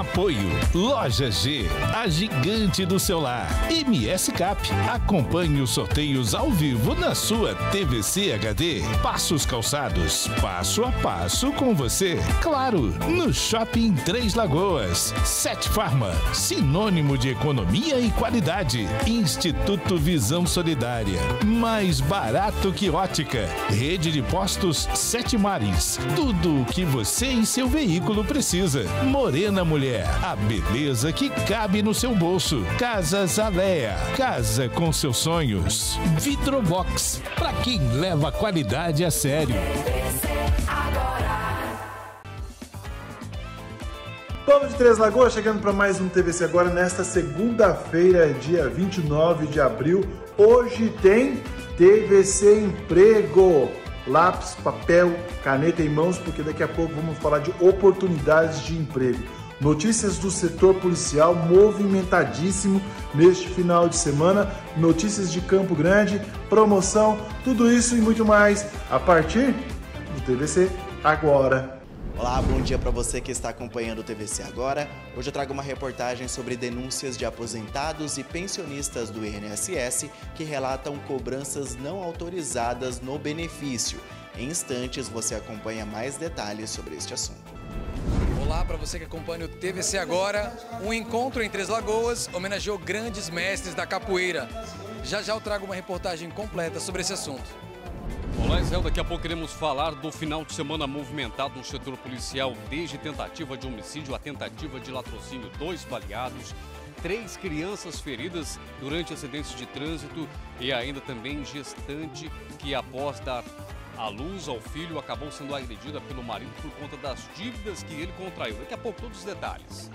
Apoio Loja G, a gigante do celular. MS Cap, acompanhe os sorteios ao vivo na sua TVC HD. Passos Calçados, passo a passo com você. Claro, no Shopping Três Lagoas. Sete Farma, sinônimo de economia e qualidade. Instituto Visão Solidária, mais barato que ótica. Rede de postos Sete Mares, tudo o que você e seu veículo precisa. Morena Mulher, a beleza que cabe no seu bolso. Casas Alea, casa com seus sonhos. Vitrobox, para quem leva a qualidade a sério. Povo de Três Lagoas, chegando para mais um TVC Agora nesta segunda-feira, dia 29 de abril. Hoje tem TVC Emprego. Lápis, papel, caneta em mãos, porque daqui a pouco vamos falar de oportunidades de emprego. Notícias do setor policial movimentadíssimo neste final de semana. Notícias de Campo Grande, promoção, tudo isso e muito mais a partir do TVC Agora. Olá, bom dia para você que está acompanhando o TVC Agora. Hoje eu trago uma reportagem sobre denúncias de aposentados e pensionistas do INSS que relatam cobranças não autorizadas no benefício. Em instantes você acompanha mais detalhes sobre este assunto. Olá para você que acompanha o TVC Agora. Um encontro em Três Lagoas homenageou grandes mestres da capoeira. Já eu trago uma reportagem completa sobre esse assunto. Olá, Israel. Daqui a pouco queremos falar do final de semana movimentado no setor policial, desde tentativa de homicídio a tentativa de latrocínio, 2 baleados, 3 crianças feridas durante acidentes de trânsito e ainda também gestante que, após dar à luz ao filho, acabou sendo agredida pelo marido por conta das dívidas que ele contraiu. Daqui a pouco todos os detalhes.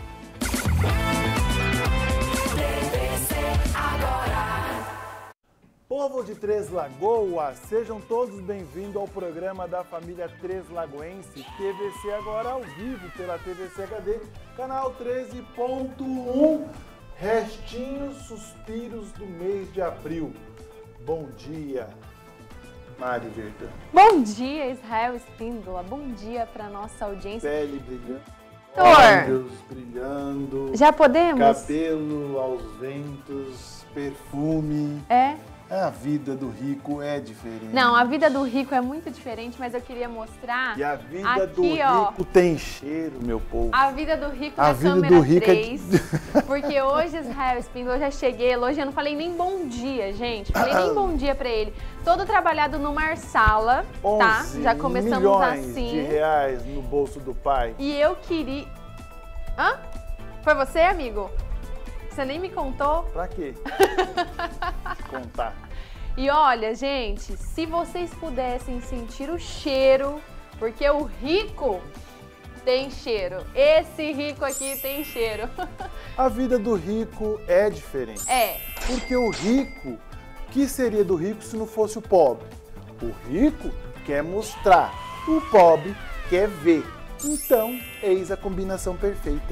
TVC Agora. Povo de Três Lagoas, sejam todos bem-vindos ao programa da família Três Lagoense, TVC Agora ao vivo pela TVC HD, canal 13.1, restinhos suspiros do mês de abril. Bom dia, Mari Verdão. Bom dia, Israel Espíndola, bom dia para nossa audiência. Pele brilhando, olhos brilhando, já podemos? Cabelo aos ventos, perfume. A vida do rico é diferente. Não, a vida do rico é muito diferente, mas eu queria mostrar. E a vida aqui, do rico tem cheiro, meu povo. A vida do rico a na vida câmera do rico 3. Porque hoje, Israel Espíndola, eu já cheguei elogiando, falei nem bom dia, gente. Falei nem bom dia pra ele. Todo trabalhado no Marsala, tá? Já começamos milhões assim. de reais no bolso do pai. E eu queria... Hã? Foi você, amigo? Você nem me contou? Pra quê? Contar. E olha, gente, se vocês pudessem sentir o cheiro, porque o rico tem cheiro. Esse rico aqui tem cheiro. A vida do rico é diferente. É. Porque o rico, o que seria do rico se não fosse o pobre? O rico quer mostrar, o pobre quer ver. Então, eis a combinação perfeita.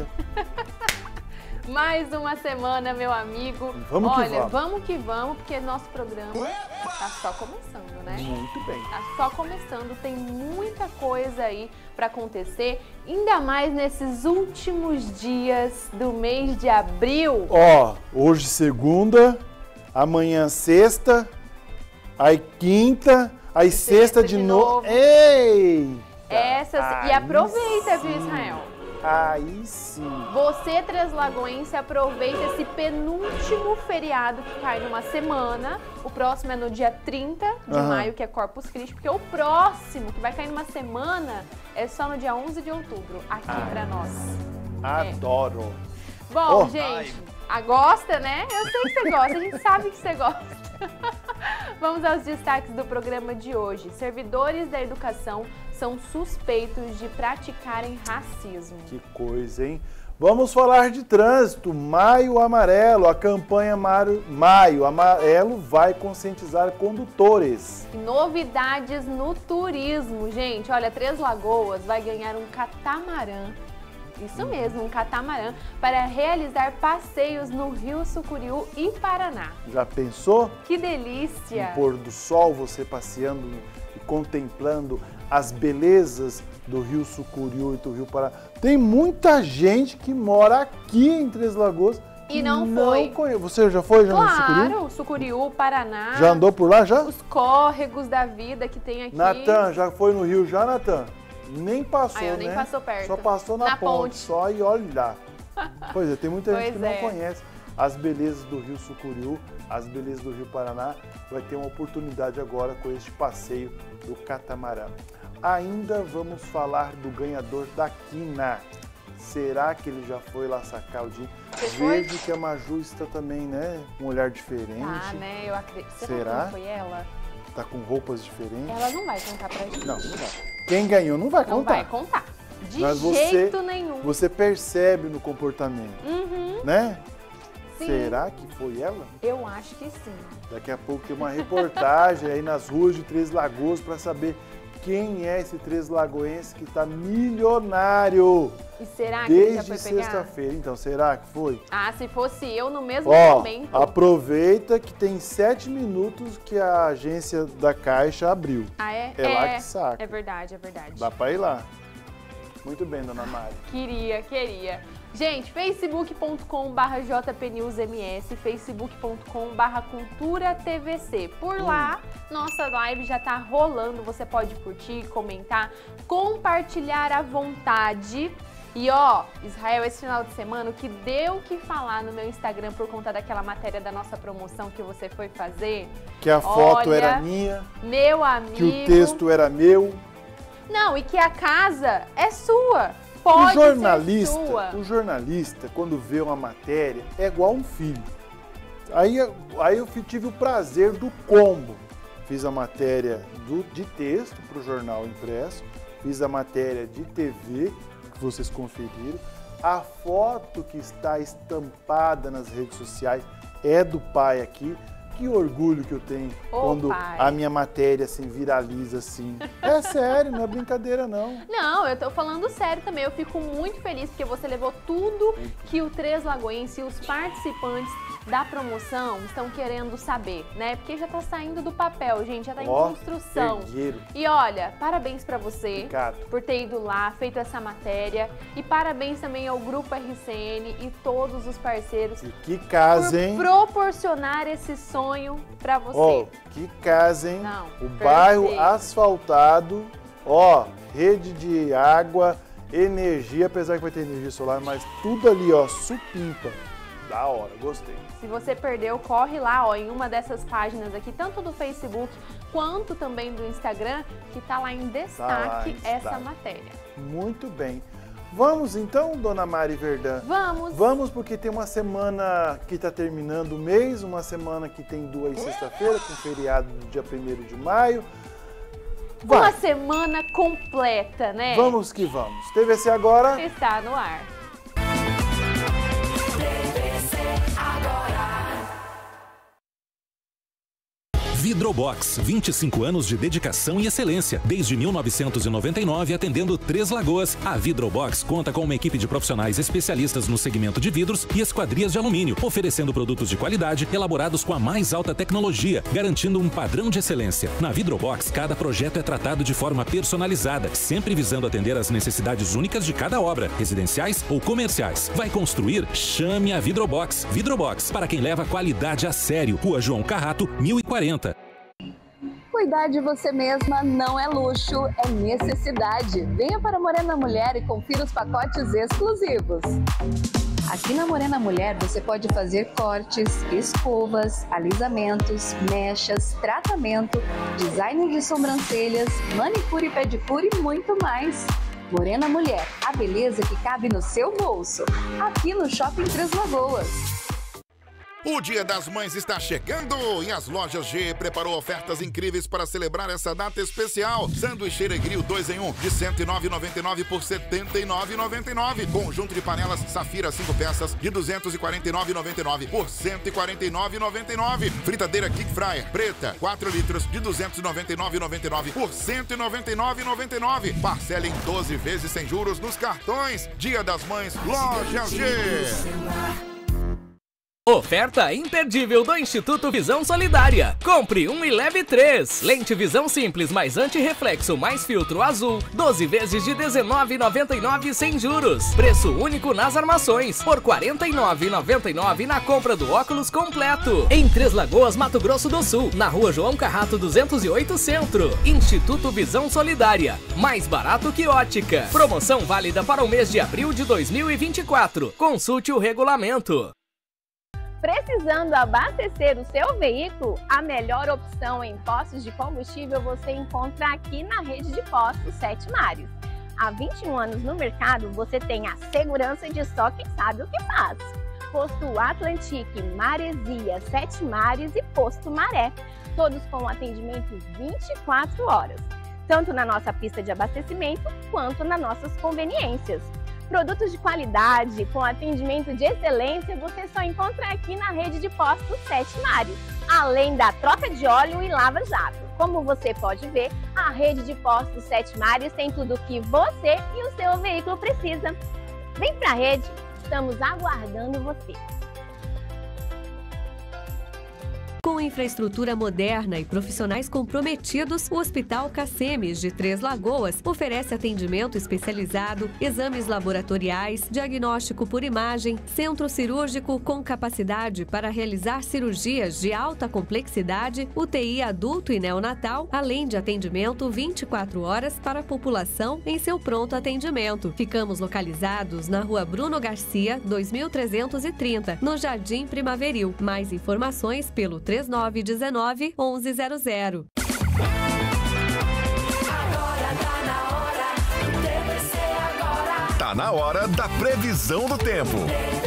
Mais uma semana, meu amigo. Vamos que vamos. Olha, vamos que vamos, porque nosso programa tá só começando, né? Muito bem. Tá só começando, tem muita coisa aí para acontecer, ainda mais nesses últimos dias do mês de abril. Ó, hoje segunda, amanhã sexta, aí quinta, aí sexta de novo. Ei! E aproveita, viu, Israel? Aí sim. Você, Três Lagoense, aproveita esse penúltimo feriado que cai numa semana. O próximo é no dia 30 de maio, que é Corpus Christi, porque o próximo, que vai cair numa semana, é só no dia 11 de outubro, aqui pra nós. Adoro. Bom, gente, gosta, né? Eu sei que você gosta, a gente sabe que você gosta. Vamos aos destaques do programa de hoje. Servidores da educação são suspeitos de praticarem racismo. Que coisa, hein? Vamos falar de trânsito. Maio Amarelo. A campanha Maio Amarelo vai conscientizar condutores. Novidades no turismo, gente. Olha, Três Lagoas vai ganhar um catamarã. Isso mesmo, um catamarã para realizar passeios no Rio Sucuriú e Paraná. Já pensou? Que delícia! No pôr do sol, você passeando e contemplando as belezas do Rio Sucuriú e do Rio Paraná. Tem muita gente que mora aqui em Três Lagoas e não foi. Conhece. Você já foi no Sucuriú? Claro, Sucuriú, Paraná. Já andou por lá, já? Os córregos da vida que tem aqui. Natan, já foi no Rio já, Natan? Nem passou, né? Nem passou perto. Só passou na ponte, só e olha lá. Pois é, tem muita gente que não conhece as belezas do Rio Sucuriú, as belezas do Rio Paraná. Vai ter uma oportunidade agora com este passeio do catamarã. Ainda vamos falar do ganhador da quina. Será que ele já foi lá sacar o dinheiro? Vejo que a Maju está também, né? Um olhar diferente. Ah, né? Eu acredito. Será? Que foi ela? Tá com roupas diferentes? Ela não vai contar pra gente. Não, não vai. Quem ganhou não vai contar. Não vai contar. De Mas jeito nenhum. Você percebe no comportamento, né? Sim. Será que foi ela? Eu acho que sim. Daqui a pouco tem uma reportagem aí nas ruas de Três Lagoas para saber quem é esse Três Lagoense que está milionário. E será que ele já foi desde pegar? sexta-feira. Então, será que foi? Ah, se fosse eu no mesmo momento. Aproveita que tem 7 minutos que a agência da Caixa abriu. Ah, é? É lá que saca. É verdade, é verdade. Dá para ir lá. Muito bem, dona Mari. Queria. Gente, facebook.com/jpnewsms, facebook.com/culturatvc. Por lá, nossa live já tá rolando, você pode curtir, comentar, compartilhar à vontade. E ó, Israel, esse final de semana, o que deu o que falar no meu Instagram por conta daquela matéria da nossa promoção que você foi fazer. Que a foto era minha. Meu amigo. Que o texto era meu. Não, e que a casa é sua. Pode ser sua. O jornalista, quando vê uma matéria, é igual um filho. Aí eu tive o prazer do combo. Fiz a matéria de texto para o jornal impresso, fiz a matéria de TV, que vocês conferiram. A foto que está estampada nas redes sociais é do pai aqui. Que orgulho que eu tenho quando a minha matéria assim viraliza assim. É sério, não é brincadeira não. Não, eu tô falando sério também. Eu fico muito feliz porque você levou tudo que o Três Lagoense e os participantes da promoção estão querendo saber, né? Porque já tá saindo do papel, gente, já tá em construção. Ergueiro. E olha, parabéns pra você. Obrigado. Por ter ido lá, feito essa matéria. E parabéns também ao Grupo RCN e todos os parceiros. E que casa, hein? Por proporcionar esse sonho pra você. Ó, que casa, hein? Não, o bairro asfaltado, ó, rede de água, energia, apesar que vai ter energia solar, mas tudo ali, ó, supimpa. Da hora, gostei. Se você perdeu, corre lá, ó, em uma dessas páginas aqui, tanto do Facebook quanto também do Instagram, que tá lá em destaque essa matéria. Muito bem. Vamos então, dona Mari Verdã? Vamos! Vamos, porque tem uma semana que está terminando o mês, uma semana que tem 2 sexta-feira, com feriado do dia 1º de maio. Vai. Uma semana completa, né? Vamos que vamos. TVC Agora está no ar. Vidrobox, 25 anos de dedicação e excelência. Desde 1999, atendendo Três Lagoas, a Vidrobox conta com uma equipe de profissionais especialistas no segmento de vidros e esquadrias de alumínio, oferecendo produtos de qualidade elaborados com a mais alta tecnologia, garantindo um padrão de excelência. Na Vidrobox, cada projeto é tratado de forma personalizada, sempre visando atender às necessidades únicas de cada obra, residenciais ou comerciais. Vai construir? Chame a Vidrobox. Vidrobox, para quem leva qualidade a sério. Rua João Carrato, 1040. Cuidar de você mesma não é luxo, é necessidade. Venha para Morena Mulher e confira os pacotes exclusivos. Aqui na Morena Mulher você pode fazer cortes, escovas, alisamentos, mechas, tratamento, design de sobrancelhas, manicure e pedicure e muito mais. Morena Mulher, a beleza que cabe no seu bolso. Aqui no Shopping Três Lagoas. O Dia das Mães está chegando e as lojas G preparou ofertas incríveis para celebrar essa data especial. Sanduicheira Grill 2 em 1 de R$ 109,99 por R$ 79,99. Conjunto de panelas Safira 5 peças de R$ 249,99 por R$ 149,99. Fritadeira Kick Fryer preta 4 litros de R$ 299,99 por R$ 199,99. Parcela em 12 vezes sem juros nos cartões. Dia das Mães, Loja G. Oferta imperdível do Instituto Visão Solidária. Compre 1 e leve 3. Lente visão simples mais antirreflexo mais filtro azul. 12 vezes de R$19,99 sem juros. Preço único nas armações. Por R$49,99 na compra do óculos completo. Em Três Lagoas, Mato Grosso do Sul. Na Rua João Carrato 208 Centro. Instituto Visão Solidária. Mais barato que ótica. Promoção válida para o mês de abril de 2024. Consulte o regulamento. Precisando abastecer o seu veículo? A melhor opção em postos de combustível você encontra aqui na rede de postos Sete Mares. Há 21 anos no mercado, você tem a segurança de só quem sabe o que faz. Posto Atlantique, Maresia, Sete Mares e Posto Maré, todos com atendimento 24 horas, tanto na nossa pista de abastecimento quanto nas nossas conveniências. Produtos de qualidade, com atendimento de excelência, você só encontra aqui na rede de postos Sete Mares, além da troca de óleo e lava-jato. Como você pode ver, a rede de postos Sete Mares tem tudo o que você e o seu veículo precisa. Vem pra rede, estamos aguardando você. Com infraestrutura moderna e profissionais comprometidos, o Hospital Cacemes de Três Lagoas oferece atendimento especializado, exames laboratoriais, diagnóstico por imagem, centro cirúrgico com capacidade para realizar cirurgias de alta complexidade, UTI adulto e neonatal, além de atendimento 24 horas para a população em seu pronto atendimento. Ficamos localizados na Rua Bruno Garcia, 2330, no Jardim Primaveril. Mais informações pelo 3919-1100. Tá na hora da previsão do tempo.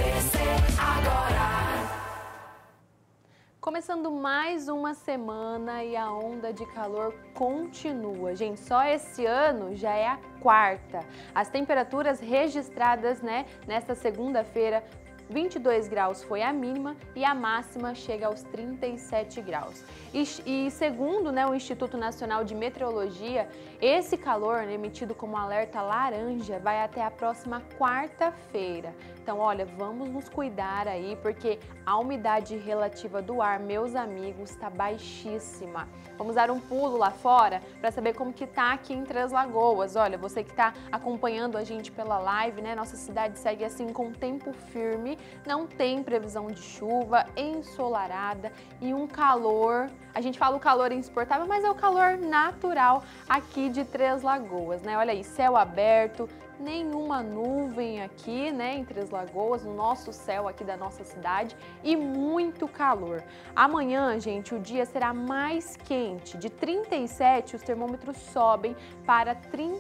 Começando mais uma semana e a onda de calor continua. Gente, só esse ano já é a quarta. As temperaturas registradas, nesta segunda-feira, 22 graus foi a mínima e a máxima chega aos 37 graus. E segundo o Instituto Nacional de Meteorologia, esse calor, emitido como alerta laranja, vai até a próxima quarta-feira. Então, olha, vamos nos cuidar aí, porque a umidade relativa do ar, meus amigos, está baixíssima. Vamos dar um pulo lá fora para saber como que tá aqui em Três Lagoas. Olha, você que está acompanhando a gente pela live, nossa cidade segue assim com tempo firme, não tem previsão de chuva, ensolarada e um calor. A gente fala o calor insuportável, mas é o calor natural aqui de Três Lagoas, Olha aí, céu aberto, nenhuma nuvem aqui, em Três Lagoas, no nosso céu aqui da nossa cidade e muito calor. Amanhã, gente, o dia será mais quente, de 37 os termômetros sobem para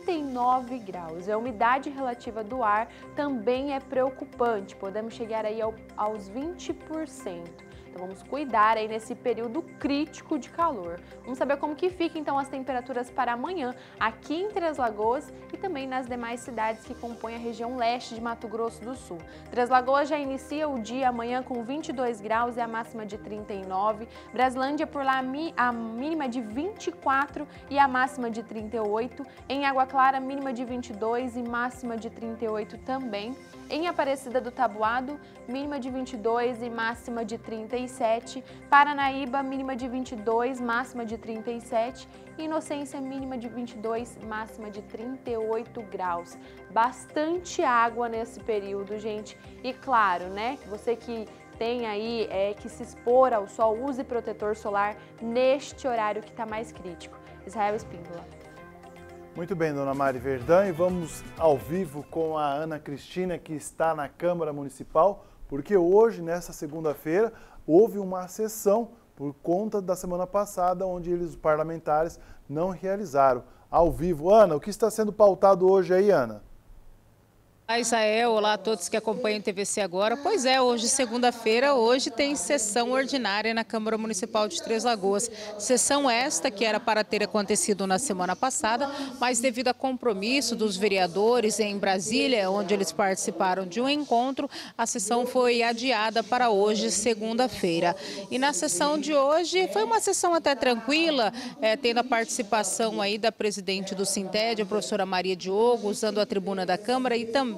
39 graus. A umidade relativa do ar também é preocupante, podemos chegar aí aos 20%. Então vamos cuidar aí nesse período crítico de calor. Vamos saber como que fica então as temperaturas para amanhã aqui em Três Lagoas e também nas demais cidades que compõem a região leste de Mato Grosso do Sul. Três Lagoas já inicia o dia amanhã com 22 graus e a máxima de 39. Braslândia por lá a mínima de 24 e a máxima de 38. Em Água Clara, mínima de 22 e máxima de 38 também. Em Aparecida do Taboado, mínima de 22 e máxima de 37. Paranaíba, mínima de 22, máxima de 37. Inocência, mínima de 22, máxima de 38 graus. Bastante água nesse período, gente. E claro, que você que tem aí que se expor ao sol, use protetor solar neste horário que está mais crítico. Israel Espíndola. Muito bem, dona Mari Verdão, e vamos ao vivo com a Ana Cristina, que está na Câmara Municipal, porque hoje, nesta segunda-feira, houve uma sessão por conta da semana passada, onde os parlamentares não realizaram. Ao vivo, Ana, o que está sendo pautado hoje aí, Ana? Olá, Israel, olá a todos que acompanham o TVC Agora. Pois é, hoje, segunda-feira, hoje tem sessão ordinária na Câmara Municipal de Três Lagoas. Sessão esta que era para ter acontecido na semana passada, mas devido a compromisso dos vereadores em Brasília, onde eles participaram de um encontro, a sessão foi adiada para hoje, segunda-feira. E na sessão de hoje foi uma sessão até tranquila, tendo a participação aí da presidente do Sinted, a professora Maria Diogo, usando a tribuna da Câmara, e também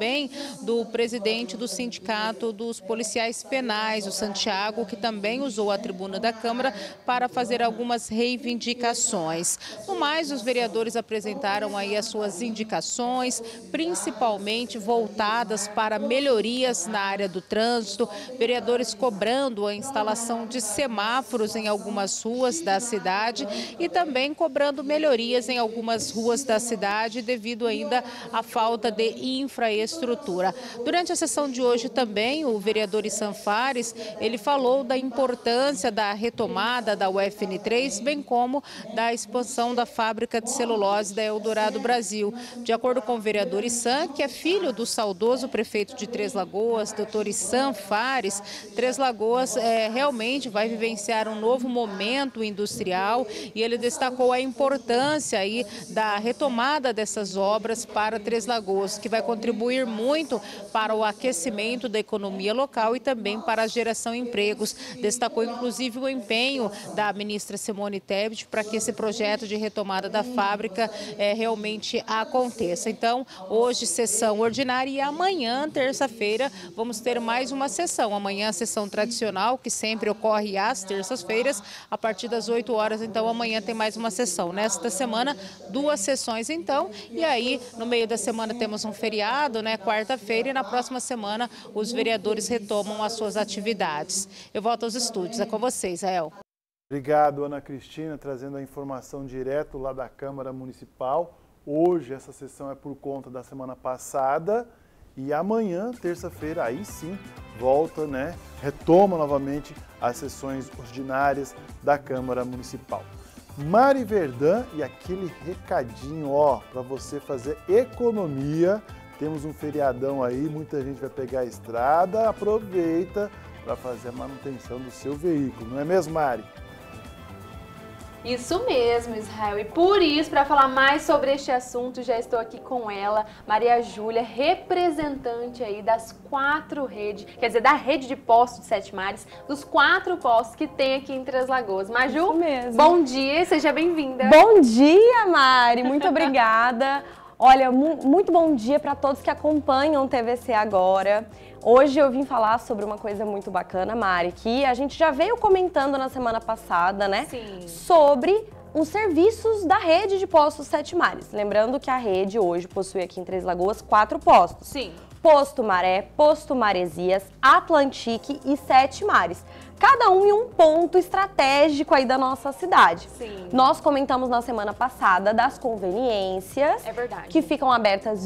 também do presidente do Sindicato dos Policiais Penais, o Santiago, que também usou a tribuna da Câmara para fazer algumas reivindicações. No mais, os vereadores apresentaram aí as suas indicações, principalmente voltadas para melhorias na área do trânsito, vereadores cobrando a instalação de semáforos em algumas ruas da cidade e também cobrando melhorias em algumas ruas da cidade devido ainda à falta de infraestrutura. Durante a sessão de hoje também, o vereador Issan Fares, ele falou da importância da retomada da UFN3, bem como da expansão da fábrica de celulose da Eldorado Brasil. De acordo com o vereador Issan, que é filho do saudoso prefeito de Três Lagoas, doutor Issan Fares, Três Lagoas realmente vai vivenciar um novo momento industrial e ele destacou a importância aí da retomada dessas obras para Três Lagoas, que vai contribuir muito para o aquecimento da economia local e também para a geração de empregos. Destacou inclusive o empenho da ministra Simone Tebet para que esse projeto de retomada da fábrica realmente aconteça. Então, hoje sessão ordinária e amanhã, terça-feira, vamos ter mais uma sessão. Amanhã a sessão tradicional, que sempre ocorre às terças-feiras, a partir das 8 horas, então amanhã tem mais uma sessão. Nesta semana, 2 sessões então, e aí no meio da semana temos um feriado, né, quarta-feira, e na próxima semana os vereadores retomam as suas atividades. Eu volto aos estúdios, é com você, Israel. Obrigado, Ana Cristina, trazendo a informação direto lá da Câmara Municipal. Hoje essa sessão é por conta da semana passada e amanhã, terça-feira, aí sim, volta, né? Retoma novamente as sessões ordinárias da Câmara Municipal. Mari Verdã, e aquele recadinho, ó, para você fazer economia. Temos um feriadão aí, muita gente vai pegar a estrada, aproveita para fazer a manutenção do seu veículo, não é mesmo, Mari? Isso mesmo, Israel. E por isso, para falar mais sobre este assunto, já estou aqui com ela, Maria Júlia, representante aí das 4 redes, quer dizer, da rede de postos de Sete Mares, dos 4 postos que tem aqui em Três Lagoas. Maju, isso mesmo. Bom dia e seja bem-vinda. Bom dia, Mari. Muito obrigada. Olha, muito bom dia para todos que acompanham o TVC Agora. Hoje eu vim falar sobre uma coisa muito bacana, Mari, que a gente já veio comentando na semana passada, né? Sim. Sobre os serviços da rede de postos Sete Mares. Lembrando que a rede hoje possui aqui em Três Lagoas 4 postos. Sim. Posto Maré, Posto Maresias, Atlantique e Sete Mares. Cada um em um ponto estratégico aí da nossa cidade. Sim. Nós comentamos na semana passada das conveniências, que ficam abertas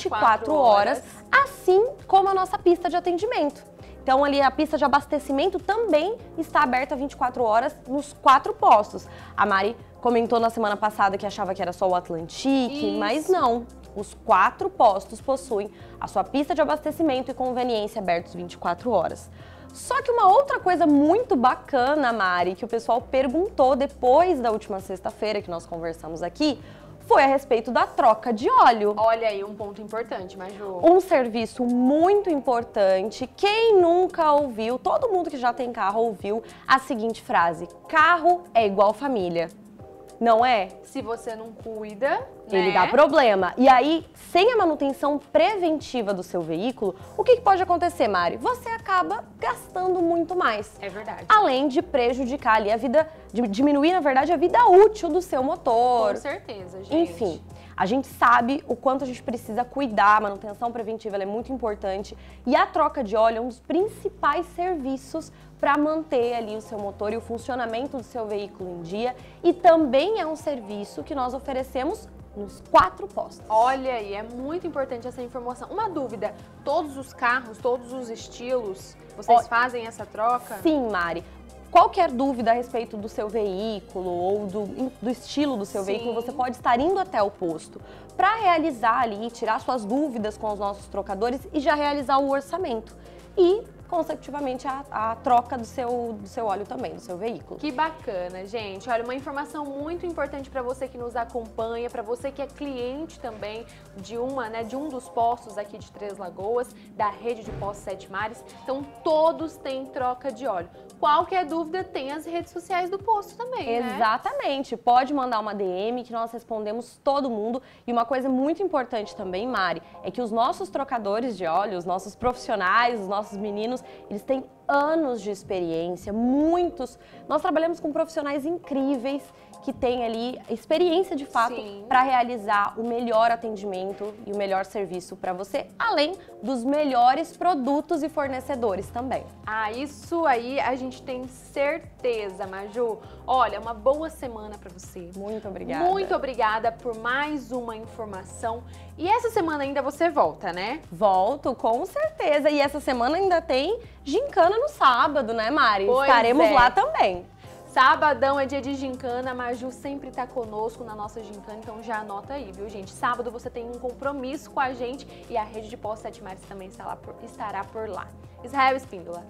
24 horas, assim como a nossa pista de atendimento. Então ali a pista de abastecimento também está aberta 24 horas nos 4 postos. A Mari comentou na semana passada que achava que era só o Atlantique, mas não. Os 4 postos possuem a sua pista de abastecimento e conveniência abertos 24 horas. Só que uma outra coisa muito bacana, Mari, que o pessoal perguntou depois da última sexta-feira que nós conversamos aqui, foi a respeito da troca de óleo. Olha aí, um ponto importante, Maju. Um serviço muito importante. Quem nunca ouviu, todo mundo que já tem carro ouviu a seguinte frase: carro é igual família. Não é? Se você não cuida, ele dá problema. E aí, sem a manutenção preventiva do seu veículo, o que pode acontecer, Mari? Você acaba gastando muito mais. É verdade. Além de prejudicar ali a vida, de diminuir, na verdade, a vida útil do seu motor. Com certeza, gente. Enfim, a gente sabe o quanto a gente precisa cuidar, a manutenção preventiva ela é muito importante. E a troca de óleo é um dos principais serviços para manter ali o seu motor e o funcionamento do seu veículo em dia. E também é um serviço que nós oferecemos nos 4 postos. Olha aí, é muito importante essa informação. Uma dúvida, todos os carros, todos os estilos, vocês fazem essa troca? Sim, Mari. Qualquer dúvida a respeito do seu veículo ou do estilo do seu veículo, você pode estar indo até o posto para realizar ali, tirar suas dúvidas com os nossos trocadores e já realizar o orçamento. E consecutivamente a troca do seu óleo também, do seu veículo. Que bacana, gente. Olha, uma informação muito importante para você que nos acompanha, para você que é cliente também de um dos postos aqui de Três Lagoas, da rede de postos Sete Mares. Então, todos têm troca de óleo. Qualquer dúvida, tem as redes sociais do posto também, né? Exatamente. Pode mandar uma DM que nós respondemos todo mundo. E uma coisa muito importante também, Mari, é que os nossos trocadores de óleo, os nossos profissionais, os nossos meninos, eles têm anos de experiência, muitos. Nós trabalhamos com profissionais incríveis que têm ali experiência de fato para realizar o melhor atendimento e o melhor serviço para você, além dos melhores produtos e fornecedores também. Ah, isso aí a gente tem certeza, Maju. Olha, uma boa semana para você. Muito obrigada. Muito obrigada por mais uma informação. E essa semana ainda você volta, né? Volto, com certeza. E essa semana ainda tem gincana no sábado, né, Mari? Pois Estaremos lá também. Sabadão é dia de gincana, a Maju sempre tá conosco na nossa gincana, então já anota aí, viu, gente? Sábado você tem um compromisso com a gente e a rede de postos Sete Mares também estará por lá. Israel Espíndola.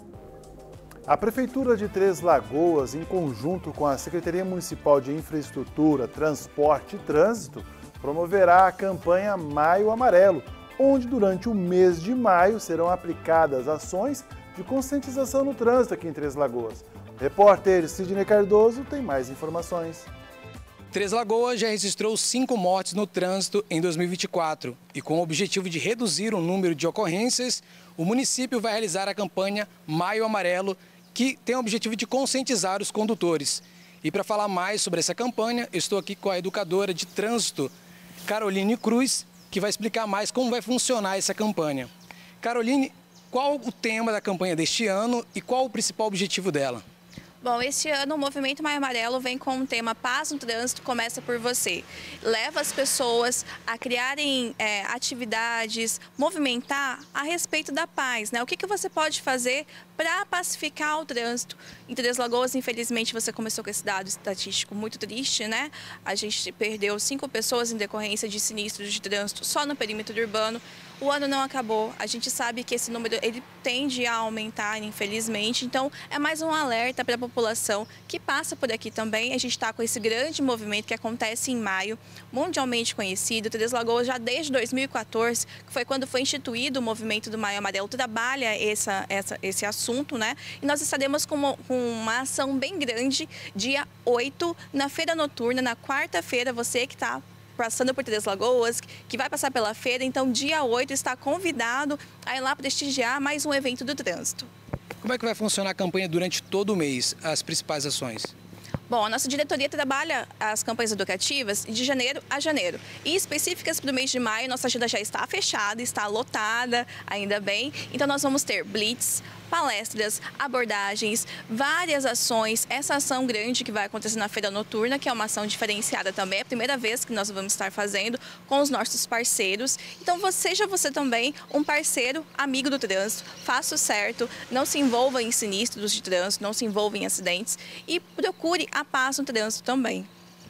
A Prefeitura de Três Lagoas, em conjunto com a Secretaria Municipal de Infraestrutura, Transporte e Trânsito, promoverá a campanha Maio Amarelo, onde durante o mês de maio serão aplicadas ações de conscientização no trânsito aqui em Três Lagoas. Repórter Sidney Cardoso tem mais informações. Três Lagoas já registrou 5 mortes no trânsito em 2024 e com o objetivo de reduzir o número de ocorrências, o município vai realizar a campanha Maio Amarelo, que tem o objetivo de conscientizar os condutores. E para falar mais sobre essa campanha, eu estou aqui com a educadora de trânsito, Caroline Cruz, que vai explicar mais como vai funcionar essa campanha. Caroline, qual o tema da campanha deste ano e qual o principal objetivo dela? Bom, este ano o Movimento Maio Amarelo vem com o tema Paz no Trânsito Começa por Você. Leva as pessoas a criarem atividades, movimentar a respeito da paz, né? O que você pode fazer para pacificar o trânsito? Em Três Lagoas, infelizmente, você começou com esse dado estatístico muito triste, né? A gente perdeu 5 pessoas em decorrência de sinistros de trânsito só no perímetro urbano. O ano não acabou, a gente sabe que esse número ele tende a aumentar, infelizmente, então é mais um alerta para a população que passa por aqui também. A gente está com esse grande movimento que acontece em maio, mundialmente conhecido. Três Lagoas já desde 2014, que foi quando foi instituído o movimento do Maio Amarelo, trabalha esse assunto, né? E nós estaremos com uma ação bem grande, dia 8, na Feira Noturna, na quarta-feira, você que está passando por Três Lagoas, que vai passar pela feira, então dia 8 está convidado a ir lá prestigiar mais um evento do trânsito. Como é que vai funcionar a campanha durante todo o mês, as principais ações? Bom, a nossa diretoria trabalha as campanhas educativas de janeiro a janeiro. E específicas para o mês de maio, nossa agenda já está fechada, está lotada, ainda bem. Então nós vamos ter blitz, palestras, abordagens, várias ações. Essa ação grande que vai acontecer na Feira Noturna, que é uma ação diferenciada também, é a primeira vez que nós vamos estar fazendo com os nossos parceiros. Então seja você também um parceiro amigo do trânsito, faça o certo, não se envolva em sinistros de trânsito, não se envolva em acidentes e procure a paz no trânsito também.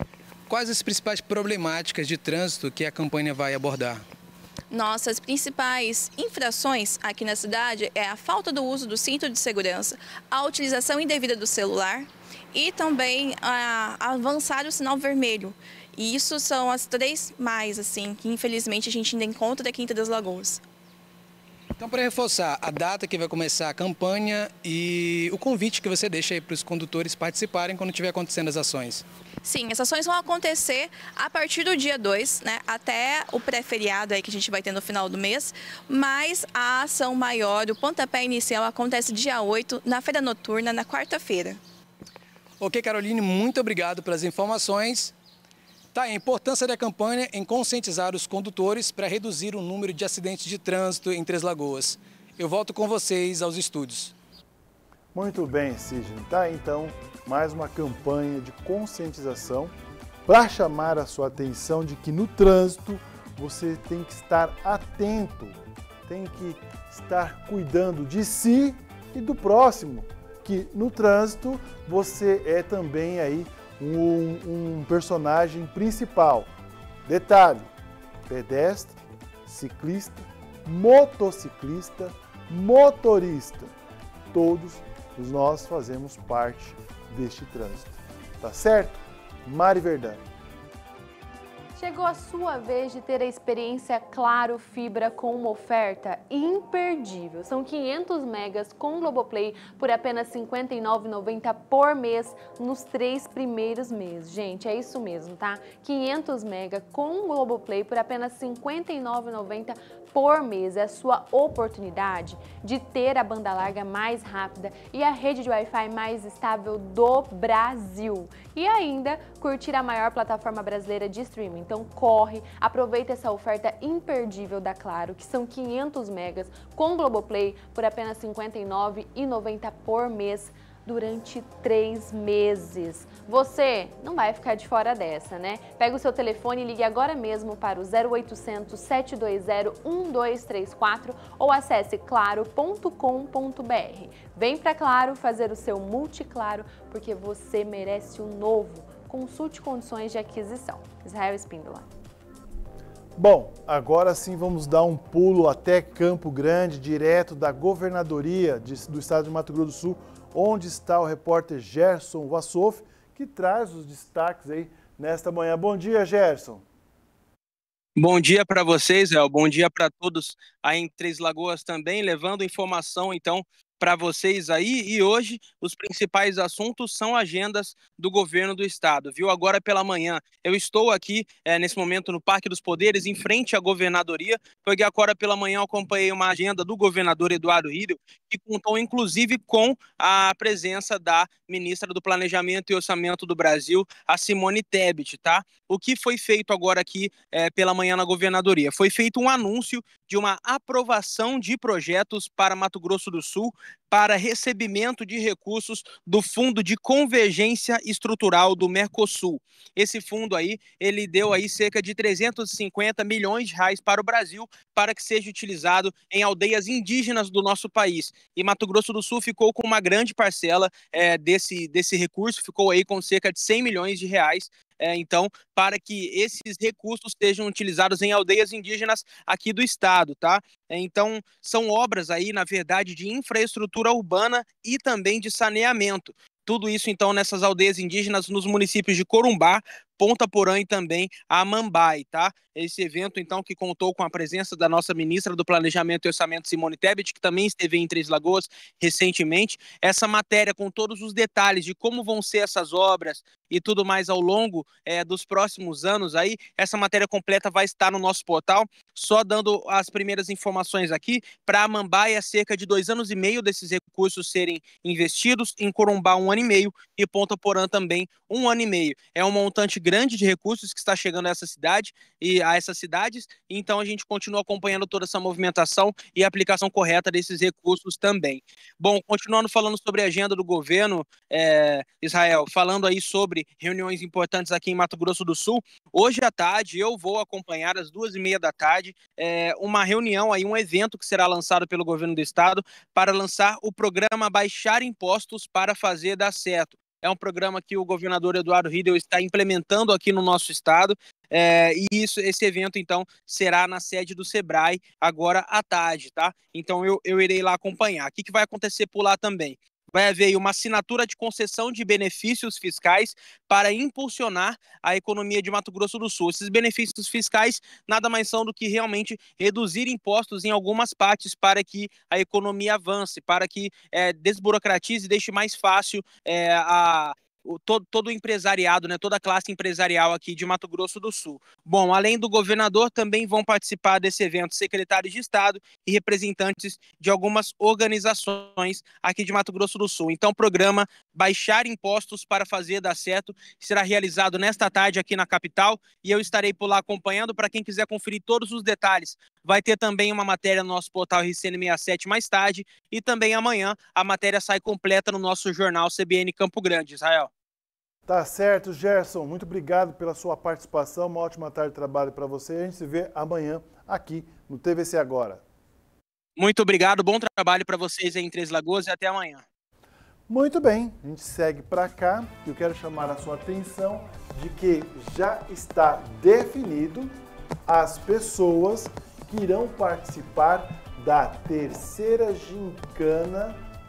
Quais as principais problemáticas de trânsito que a campanha vai abordar? Nossas principais infrações aqui na cidade é a falta do uso do cinto de segurança, a utilização indevida do celular e também avançar o sinal vermelho. E isso são as 3 mais, assim, que infelizmente a gente ainda encontra aqui em Três Lagoas. Então, para reforçar a data que vai começar a campanha e o convite que você deixa aí para os condutores participarem quando estiver acontecendo as ações. Sim, as ações vão acontecer a partir do dia 2, né, até o pré-feriado aí que a gente vai ter no final do mês, mas a ação maior, o pontapé inicial, acontece dia 8, na Feira Noturna, na quarta-feira. Ok, Caroline, muito obrigado pelas informações. Tá, a importância da campanha em conscientizar os condutores para reduzir o número de acidentes de trânsito em Três Lagoas. Eu volto com vocês aos estúdios. Muito bem, Sidney. Tá, então, mais uma campanha de conscientização para chamar a sua atenção de que no trânsito você tem que estar atento, tem que estar cuidando de si e do próximo, que no trânsito você é também aí um personagem principal. Detalhe: pedestre, ciclista, motociclista, motorista. todos nós fazemos parte deste trânsito. Tá certo? Mari Verdão. Chegou a sua vez de ter a experiência Claro Fibra com uma oferta imperdível. São 500 megas com Globoplay por apenas R$ 59,90 por mês nos 3 primeiros meses. Gente, é isso mesmo, tá? 500 mega com Globoplay por apenas R$ 59,90 por mês. É a sua oportunidade de ter a banda larga mais rápida e a rede de Wi-Fi mais estável do Brasil. E ainda curtir a maior plataforma brasileira de streaming. Então corre, aproveita essa oferta imperdível da Claro, que são 500 megas com Globoplay por apenas R$ 59,90 por mês durante 3 meses. Você não vai ficar de fora dessa, né? Pega o seu telefone e ligue agora mesmo para o 0800 720 1234 ou acesse claro.com.br. Vem pra Claro fazer o seu Multiclaro, porque você merece um novo. Consulte condições de aquisição. Israel Espíndola. Bom, agora sim vamos dar um pulo até Campo Grande, direto da Governadoria do Estado de Mato Grosso do Sul, onde está o repórter Gerson Vassoff, que traz os destaques aí nesta manhã. Bom dia, Gerson. Bom dia para vocês, bom dia para todos aí em Três Lagoas também, levando informação então para vocês aí. E hoje os principais assuntos são agendas do governo do estado, viu? Agora pela manhã eu estou aqui nesse momento no Parque dos Poderes, em frente à governadoria, porque agora pela manhã eu acompanhei uma agenda do governador Eduardo Riedel, que contou inclusive com a presença da ministra do Planejamento e Orçamento do Brasil, a Simone Tebet, tá? O que foi feito agora aqui pela manhã na governadoria? Foi feito um anúncio de uma aprovação de projetos para Mato Grosso do Sul para recebimento de recursos do Fundo de Convergência Estrutural do Mercosul. Esse fundo aí, ele deu aí cerca de 350 milhões de reais para o Brasil, para que seja utilizado em aldeias indígenas do nosso país. E Mato Grosso do Sul ficou com uma grande parcela desse recurso, ficou aí com cerca de 100 milhões de reais. Então, para que esses recursos sejam utilizados em aldeias indígenas aqui do estado, tá? Então, são obras aí, na verdade, de infraestrutura urbana e também de saneamento. Tudo isso, então, nessas aldeias indígenas nos municípios de Corumbá, Ponta Porã e também Amambai, tá? Esse evento, então, que contou com a presença da nossa ministra do Planejamento e Orçamento, Simone Tebet, que também esteve em Três Lagoas recentemente. Essa matéria com todos os detalhes de como vão ser essas obras e tudo mais ao longo dos próximos anos aí, essa matéria completa vai estar no nosso portal. Só dando as primeiras informações aqui, para Amambai é cerca de 2 anos e meio desses recursos serem investidos, em Corumbá 1 ano e meio e Ponta Porã também 1 ano e meio. É um montante grande de recursos que está chegando a essa cidade e a essas cidades, então a gente continua acompanhando toda essa movimentação e a aplicação correta desses recursos também. Bom, continuando falando sobre a agenda do governo, Israel, falando aí sobre reuniões importantes aqui em Mato Grosso do Sul, hoje à tarde eu vou acompanhar às 2h30 da tarde uma reunião aí, um evento que será lançado pelo governo do estado para lançar o programa Baixar Impostos para Fazer Dar Certo. É um programa que o governador Eduardo Riedel está implementando aqui no nosso estado, e esse evento, então, será na sede do Sebrae agora à tarde, tá? Então, eu irei lá acompanhar. O que vai acontecer por lá também? Vai haver uma assinatura de concessão de benefícios fiscais para impulsionar a economia de Mato Grosso do Sul. Esses benefícios fiscais nada mais são do que realmente reduzir impostos em algumas partes para que a economia avance, para que desburocratize e deixe mais fácil todo o empresariado, né, toda a classe empresarial aqui de Mato Grosso do Sul. Bom, além do governador, também vão participar desse evento secretários de Estado e representantes de algumas organizações aqui de Mato Grosso do Sul. Então, o programa Baixar Impostos para Fazer Dar Certo será realizado nesta tarde aqui na capital e eu estarei por lá acompanhando. Para quem quiser conferir todos os detalhes, vai ter também uma matéria no nosso portal RCN67 mais tarde e também amanhã a matéria sai completa no nosso jornal CBN Campo Grande. Israel. Tá certo, Gerson. Muito obrigado pela sua participação. Uma ótima tarde de trabalho para você. A gente se vê amanhã aqui no TVC Agora. Muito obrigado. Bom trabalho para vocês aí em Três Lagoas e até amanhã. Muito bem. A gente segue para cá. Eu quero chamar a sua atenção de que já está definido as pessoas que irão participar da terceira gincana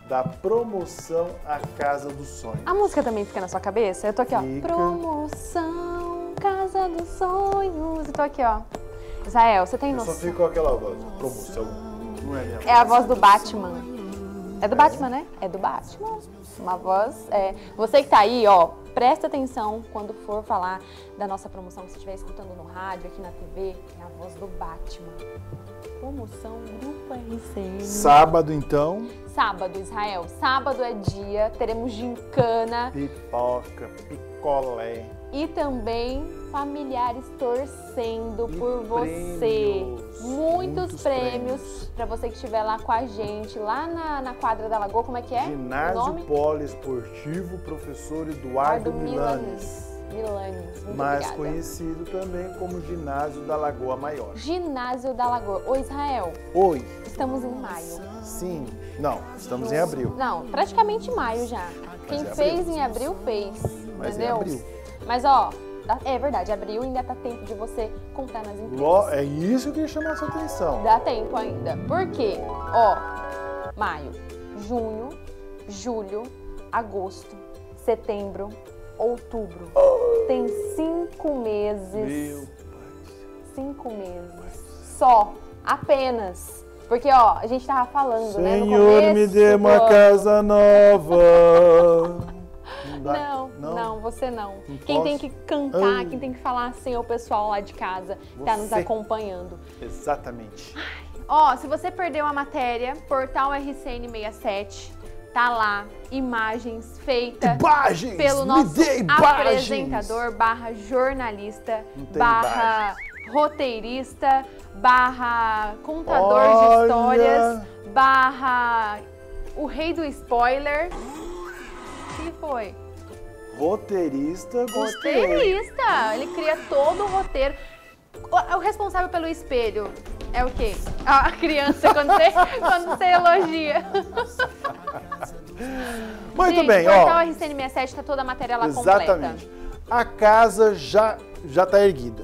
da promoção A Casa do Sonho. A música também fica na sua cabeça? Eu tô aqui, ó. Fica. Promoção Casa dos Sonhos. Eu tô aqui, ó. Israel, você tem noção? Só fica com aquela voz. Promoção. Não é minha voz. É a voz do Batman. É do Batman, né? É do Batman. Uma voz. Você que tá aí, ó, presta atenção quando for falar da nossa promoção. Se você estiver escutando no rádio, aqui na TV, é a voz do Batman. Promoção Grupo RCN. Sábado, então. Sábado, Israel. Sábado é dia, teremos gincana. Pipoca, picolé. E também familiares torcendo por você. Muitos prêmios para você que estiver lá com a gente, lá na quadra da Lagoa. Como é que é? Ginásio Poliesportivo Professor Eduardo Milanes. Muito mais obrigada. Conhecido também como Ginásio da Lagoa Maior. Ginásio da Lagoa. Oi, Israel. Oi. Estamos em maio. Sim. Não, estamos em abril. Não, praticamente maio já. Quem fez em abril, fez. Mas entendeu? em abril. Mas, ó, é verdade, abril ainda tá tempo de você comprar nas empresas. É isso que eu queria chamar a sua atenção. Dá tempo ainda. Por quê? Ó, maio, junho, julho, agosto, setembro, outubro. Tem 5 meses. Meu 5 meses. Só, apenas. Porque, ó, a gente tava falando, né, no Senhor, começo me dê do uma ano. casa nova. Não, você não. Não Quem posso? tem que cantar, quem tem que falar assim é o pessoal lá de casa que tá nos Você. acompanhando. Exatamente. Ó, se você perdeu a matéria, Portal RCN 67, tá lá, imagens feitas Imagens! pelo Me nosso dê imagens! apresentador, /jornalista, Não tem /roteirista, /contador Olha! de histórias, /o rei do spoiler. O que foi? Roteirista, gostei. Roteirista! Ele cria todo o roteiro. O responsável pelo espelho é o quê? A criança, quando você elogia. Muito Gente, bem, o portal ó. RCN 67 tá toda a matéria lá Exatamente. completa. A casa já tá erguida.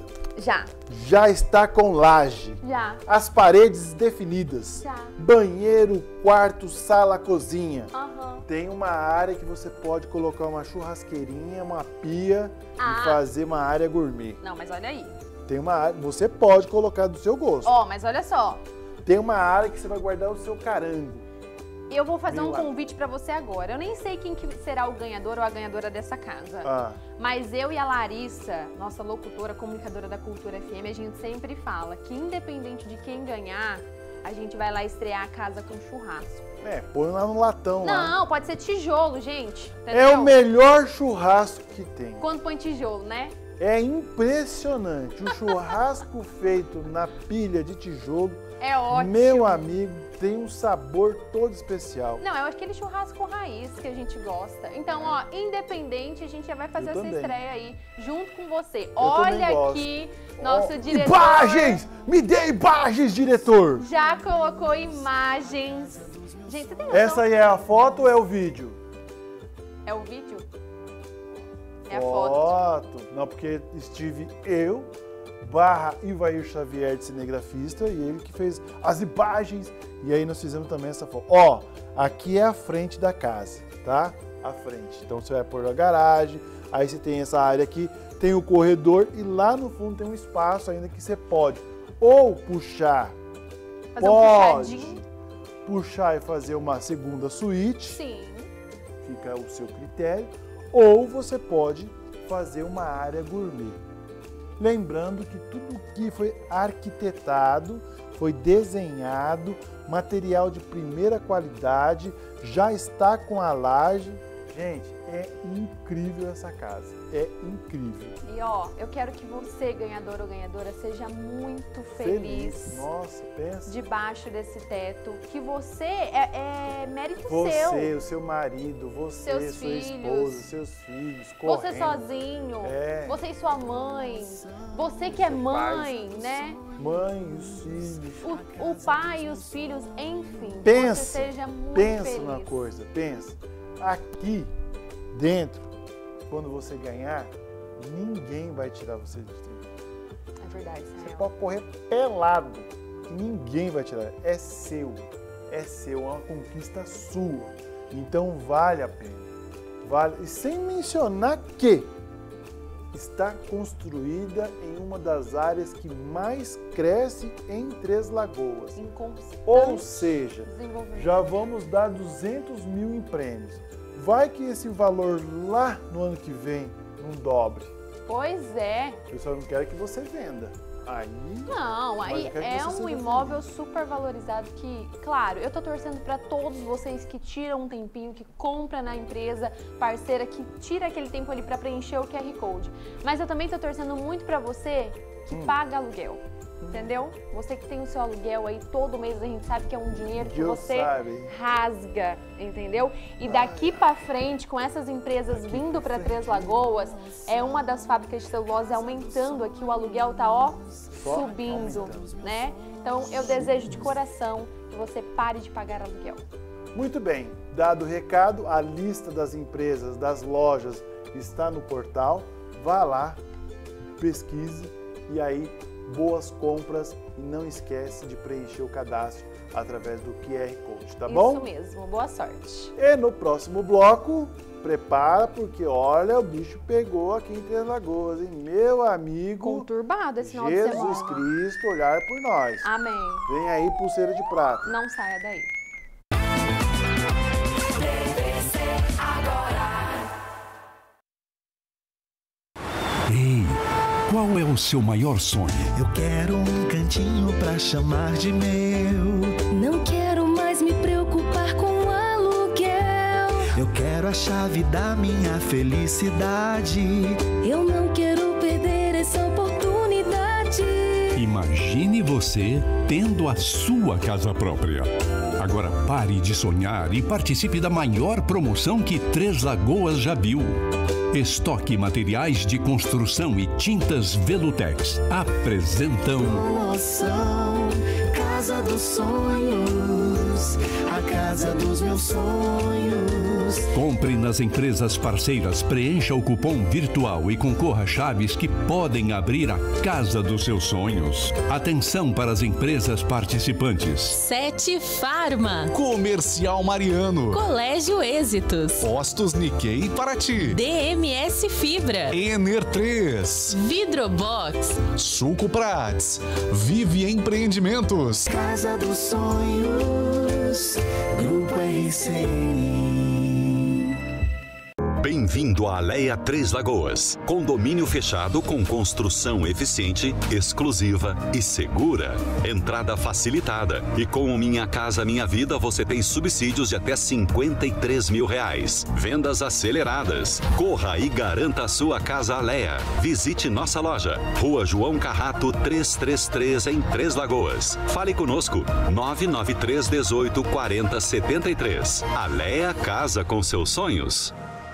Já está com laje. Já. As paredes definidas. Já. Banheiro, quarto, sala, cozinha. Aham. Tem uma área que você pode colocar uma churrasqueirinha, uma pia Ah. e fazer uma área gourmet. Não, mas olha aí. Tem uma área, você pode colocar do seu gosto. Ó, mas olha só. Tem uma área que você vai guardar o seu carango. Eu vou fazer um Vem lá. convite pra você agora. Eu nem sei quem que será o ganhador ou a ganhadora dessa casa. Ah. Mas eu e a Larissa, nossa locutora, comunicadora da Cultura FM, a gente sempre fala que independente de quem ganhar, a gente vai lá estrear a casa com churrasco. Põe lá no latão lá. Não, pode ser tijolo, gente. É o melhor churrasco que tem. Quando põe tijolo, né? É impressionante. O churrasco feito na pilha de tijolo, É ótimo. meu amigo, tem um sabor todo especial. Não, é aquele churrasco raiz que a gente gosta. Então, ó, independente, a gente já vai fazer Eu essa também. estreia aí, junto com você. também Olha gosto. aqui, nosso diretor Imagens! Me dê imagens, diretor! já colocou imagens. Gente, você tem noção? Essa aí é a foto ou é o vídeo? É o vídeo? É a foto. Não, porque estive eu, /Ivair Xavier, de cinegrafista, e ele que fez as imagens. E aí nós fizemos também essa foto. Ó, aqui é a frente da casa, tá? A frente. Então você vai pôr a garagem, aí você tem essa área aqui, tem o corredor e lá no fundo tem um espaço ainda que você pode ou puxar, Fazer um pode puxadinho. puxar e fazer uma segunda suíte. Sim. Fica o seu critério. Ou você pode fazer uma área gourmet. Lembrando que tudo que foi arquitetado, foi desenhado, material de primeira qualidade, já está com a laje. Gente, é incrível essa casa, é incrível. E ó, eu quero que você, ganhador ou ganhadora, seja muito feliz. Nossa, pensa. Debaixo desse teto, que você é mérito seu. Você, o seu marido, você, Seus sua filhos. esposa, seus filhos, Você correndo. sozinho, É. você e sua mãe, você que é mãe, né? Mãe, os filhos. O pai e os filhos, enfim, você Pensa, seja muito pensa feliz. numa coisa, pensa. Aqui dentro, quando você ganhar, ninguém vai tirar você de dentro. É verdade, Você Israel. pode correr pelado, que ninguém vai tirar. É seu, é uma conquista sua. Então vale a pena. Vale. E sem mencionar que está construída em uma das áreas que mais cresce em Três Lagoas. Ou seja, já vamos dar 200 mil em prêmios. Vai que esse valor lá no ano que vem não dobre. Pois é. Eu só não quero que você venda. Aí é um imóvel super valorizado que, claro, eu tô torcendo para todos vocês que tiram um tempinho, que compra na empresa parceira, que tira aquele tempo ali para preencher o QR Code. Mas eu também tô torcendo muito para você que paga aluguel. Entendeu? Você que tem o seu aluguel aí todo mês, a gente sabe que é um dinheiro que você rasga, entendeu? E daqui pra frente, com essas empresas vindo para Três Lagoas, é uma das fábricas de celulose aumentando aqui, o aluguel tá, ó, subindo, né? Então, eu desejo de coração que você pare de pagar aluguel. Muito bem, dado o recado, a lista das empresas, das lojas está no portal. Vá lá, pesquise e aí boas compras e não esquece de preencher o cadastro através do QR Code, tá bom? Isso mesmo, boa sorte. E no próximo bloco, prepara porque olha, o bicho pegou aqui em Três Lagoas, hein? Meu amigo. Conturbado esse final de semana. Jesus Cristo, olhar por nós. Amém. Vem aí, pulseira de prata. Não saia daí. Ei, qual é o seu maior sonho? Eu quero um cantinho pra chamar de meu. Não quero mais me preocupar com aluguel. Eu quero a chave da minha felicidade. Eu não quero perder essa oportunidade. Imagine você tendo a sua casa própria. Agora pare de sonhar e participe da maior promoção que Três Lagoas já viu. Estoque Materiais de Construção e Tintas Velutex apresentam Promoção Casa dos Sonhos, a casa dos meus sonhos. Compre nas empresas parceiras, preencha o cupom virtual e concorra a chaves que podem abrir a casa dos seus sonhos. Atenção para as empresas participantes: Sete Farma, Comercial Mariano, Colégio Êxitos, Postos Nikkei Paraty, DMS Fibra, Ener 3, Vidrobox, Suco Prats, Vive Empreendimentos, Casa dos Sonhos, Grupo RCN. Bem-vindo à Alea Três Lagoas. Condomínio fechado com construção eficiente, exclusiva e segura. Entrada facilitada. E com o Minha Casa Minha Vida você tem subsídios de até R$53 mil. Vendas aceleradas. Corra e garanta a sua casa Alea. Visite nossa loja. Rua João Carrato 333 em Três Lagoas. Fale conosco. 993 18 40 73. Alea Casa com seus sonhos.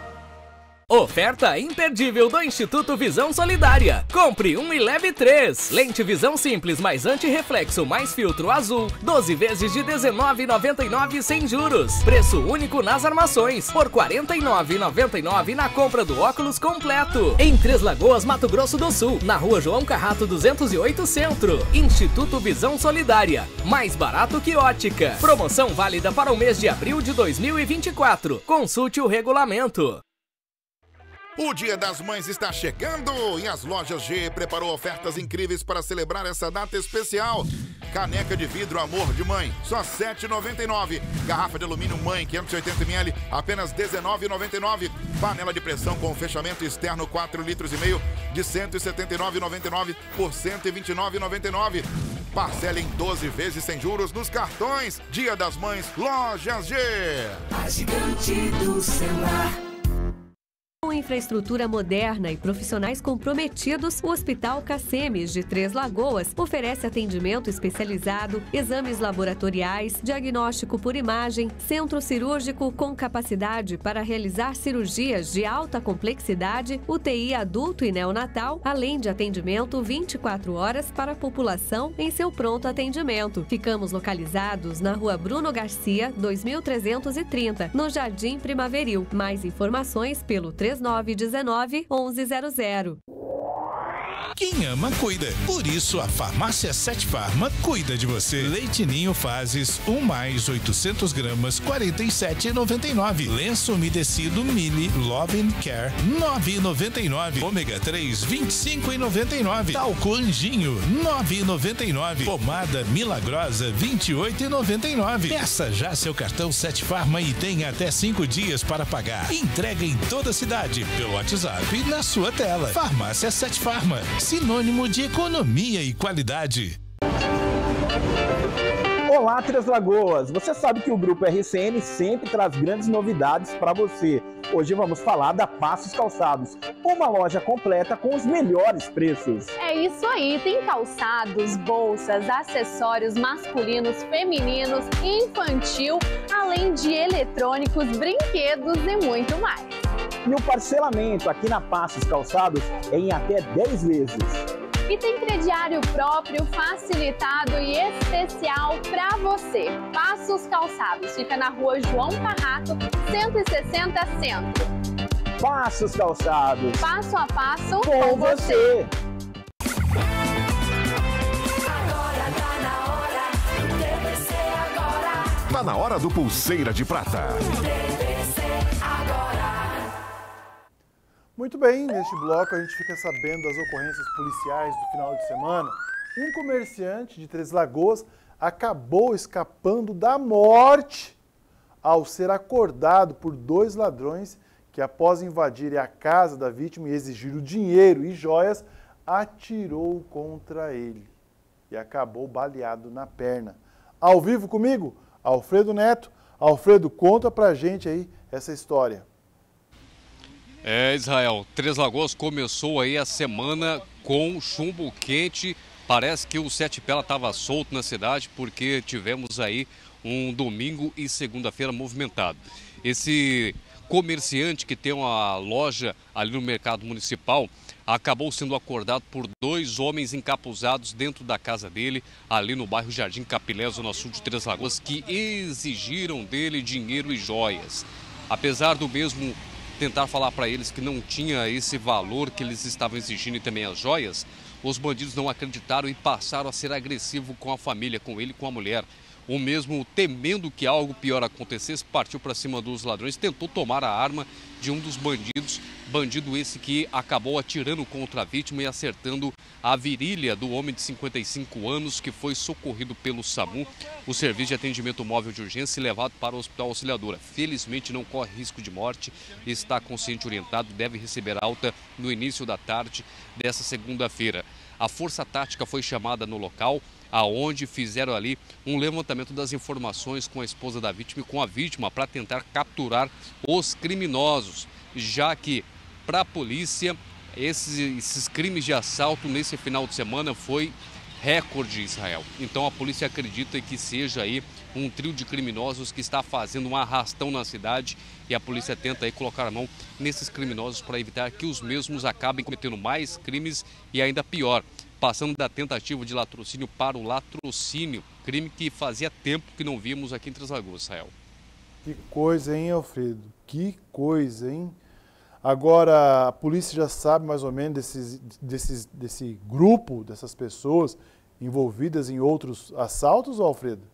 Oferta imperdível do Instituto Visão Solidária. Compre um e leve 3. Lente visão simples mais antirreflexo mais filtro azul. 12 vezes de R$19,99 sem juros. Preço único nas armações. Por R$49,99 na compra do óculos completo. Em Três Lagoas, Mato Grosso do Sul. Na Rua João Carrato 208 Centro. Instituto Visão Solidária. Mais barato que ótica. Promoção válida para o mês de abril de 2024. Consulte o regulamento. O Dia das Mães está chegando e as lojas G preparou ofertas incríveis para celebrar essa data especial. Caneca de vidro Amor de Mãe, só R$ 7,99. Garrafa de alumínio Mãe, 580 ml, apenas R$ 19,99. Panela de pressão com fechamento externo 4,5 litros de R$ 179,99 por R$ 129,99. Parcela em 12 vezes sem juros nos cartões. Dia das Mães, Lojas G. A gigante do celular. Com infraestrutura moderna e profissionais comprometidos, o Hospital Cacemes de Três Lagoas oferece atendimento especializado, exames laboratoriais, diagnóstico por imagem, centro cirúrgico com capacidade para realizar cirurgias de alta complexidade, UTI adulto e neonatal, além de atendimento 24 horas para a população em seu pronto atendimento. Ficamos localizados na Rua Bruno Garcia, 2330, no Jardim Primaveril. Mais informações pelo 3919-1100. Quem ama, cuida. Por isso, a Farmácia 7 Farma cuida de você. Leite Ninho Fases 1 mais 800 gramas, R$ 47,99. Lenço umedecido Mili Love and Care, R$ 9,99. Ômega 3, R$ 25,99. Talco Anjinho, R$ 9,99. Pomada Milagrosa, R$ 28,99. Peça já seu cartão 7 Farma e tenha até 5 dias para pagar. Entrega em toda a cidade, pelo WhatsApp e na sua tela. Farmácia 7 Farma, sinônimo de economia e qualidade. Olá, Três Lagoas! Você sabe que o Grupo RCN sempre traz grandes novidades para você. Hoje vamos falar da Passos Calçados, uma loja completa com os melhores preços. É isso aí, tem calçados, bolsas, acessórios masculinos, femininos, infantil, além de eletrônicos, brinquedos e muito mais. E o parcelamento aqui na Passos Calçados é em até 10 vezes. E tem crediário próprio, facilitado e especial para você. Passos Calçados, fica na rua João Carrato, 160 Centro. Passos Calçados. Passo a passo com você. Tá na hora do Pulseira de Prata. Muito bem, neste bloco a gente fica sabendo das ocorrências policiais do final de semana. Um comerciante de Três Lagoas acabou escapando da morte ao ser acordado por 2 ladrões que, após invadirem a casa da vítima e exigir o dinheiro e joias, atirou contra ele e acabou baleado na perna. Ao vivo comigo, Alfredo Neto. Alfredo, conta pra gente aí essa história. Israel, Três Lagoas começou aí a semana com chumbo quente. Parece que o Sete Pela estava solto na cidade porque tivemos aí um domingo e segunda-feira movimentado. Esse comerciante que tem uma loja ali no mercado municipal acabou sendo acordado por 2 homens encapuzados dentro da casa dele, ali no bairro Jardim Capilé, zona sul de Três Lagoas, que exigiram dele dinheiro e joias. Apesar do mesmo tentar falar para eles que não tinha esse valor que eles estavam exigindo e também as joias, os bandidos não acreditaram e passaram a ser agressivos com a família, com ele e com a mulher. O mesmo, temendo que algo pior acontecesse, partiu para cima dos ladrões, tentou tomar a arma de um dos bandidos, bandido esse que acabou atirando contra a vítima e acertando a virilha do homem de 55 anos que foi socorrido pelo SAMU, o Serviço de Atendimento Móvel de Urgência, e levado para o Hospital Auxiliadora. Felizmente não corre risco de morte, está consciente, orientado, deve receber alta no início da tarde dessa segunda-feira. A Força Tática foi chamada no local, aonde fizeram ali um levantamento das informações com a esposa da vítima e com a vítima para tentar capturar os criminosos, já que para a polícia esses crimes de assalto nesse final de semana foi recorde, Israel. Então a polícia acredita que seja aí um trio de criminosos que está fazendo um arrastão na cidade e a polícia tenta aí colocar a mão nesses criminosos para evitar que os mesmos acabem cometendo mais crimes e ainda pior, passando da tentativa de latrocínio para o latrocínio, crime que fazia tempo que não víamos aqui em Três Lagoas, Israel. Que coisa, hein, Alfredo? Que coisa, hein? Agora, a polícia já sabe mais ou menos desse grupo, dessas pessoas envolvidas em outros assaltos, Alfredo?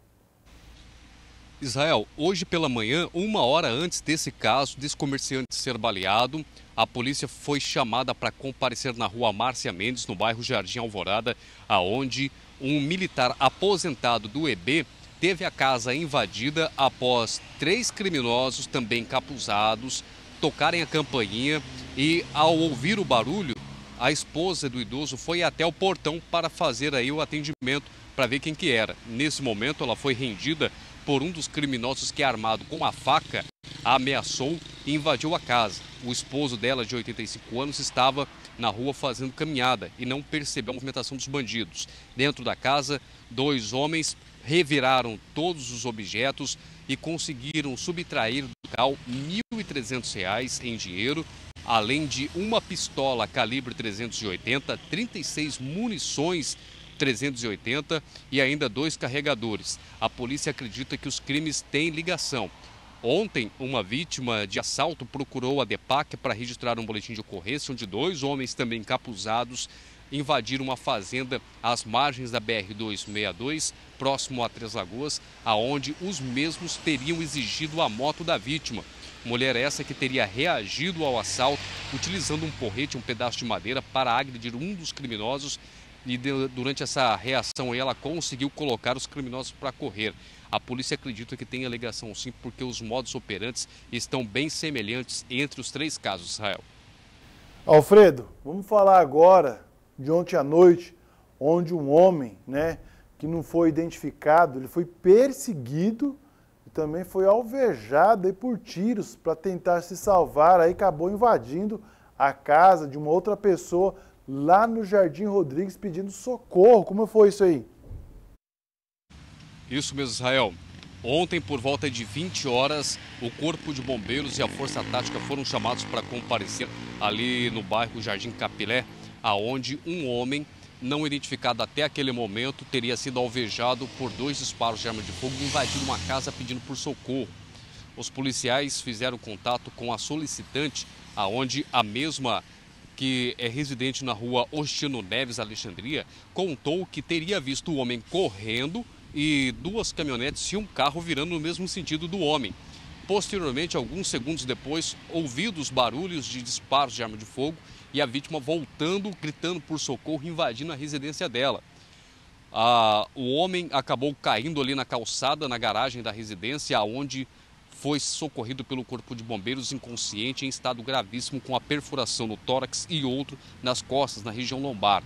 Israel, hoje pela manhã, 1 hora antes desse caso, desse comerciante ser baleado, a polícia foi chamada para comparecer na rua Márcia Mendes, no bairro Jardim Alvorada, aonde um militar aposentado do EB teve a casa invadida após 3 criminosos, também encapuzados, tocarem a campainha e, ao ouvir o barulho, a esposa do idoso foi até o portão para fazer aí o atendimento, para ver quem que era. Nesse momento, ela foi rendida por um dos criminosos que, armado com uma faca, a ameaçou e invadiu a casa. O esposo dela, de 85 anos, estava na rua fazendo caminhada e não percebeu a movimentação dos bandidos. Dentro da casa, 2 homens reviraram todos os objetos e conseguiram subtrair do local R$ 1.300 em dinheiro, além de uma pistola calibre 380, 36 munições 380 e ainda 2 carregadores. A polícia acredita que os crimes têm ligação. Ontem, uma vítima de assalto procurou a DEPAC para registrar um boletim de ocorrência, onde 2 homens também encapuzados invadiram uma fazenda às margens da BR-262, próximo a Três Lagoas, aonde os mesmos teriam exigido a moto da vítima. Mulher essa que teria reagido ao assalto utilizando um porrete, um pedaço de madeira, para agredir um dos criminosos, e durante essa reação ela conseguiu colocar os criminosos para correr. A polícia acredita que tem alegação sim, porque os modus operantes estão bem semelhantes entre os 3 casos, Israel. Alfredo, vamos falar agora de ontem à noite, onde um homem, que não foi identificado, ele foi perseguido e também foi alvejado aí por tiros para tentar se salvar, aí acabou invadindo a casa de uma outra pessoa lá no Jardim Rodrigues pedindo socorro. Como foi isso aí? Isso mesmo, Israel. Ontem, por volta de 20 horas, o Corpo de Bombeiros e a Força Tática foram chamados para comparecer ali no bairro Jardim Capilé, aonde um homem não identificado até aquele momento teria sido alvejado por 2 disparos de arma de fogo e invadindo uma casa pedindo por socorro. Os policiais fizeram contato com a solicitante, aonde a mesma, que é residente na rua Ostino Neves, Alexandria, contou que teria visto o homem correndo e 2 caminhonetes e um carro virando no mesmo sentido do homem. Posteriormente, alguns segundos depois, ouvidos barulhos de disparos de arma de fogo e a vítima voltando, gritando por socorro, invadindo a residência dela. O homem acabou caindo ali na calçada, na garagem da residência, onde foi socorrido pelo Corpo de Bombeiros inconsciente, em estado gravíssimo, com a perfuração no tórax e outro nas costas, na região lombar.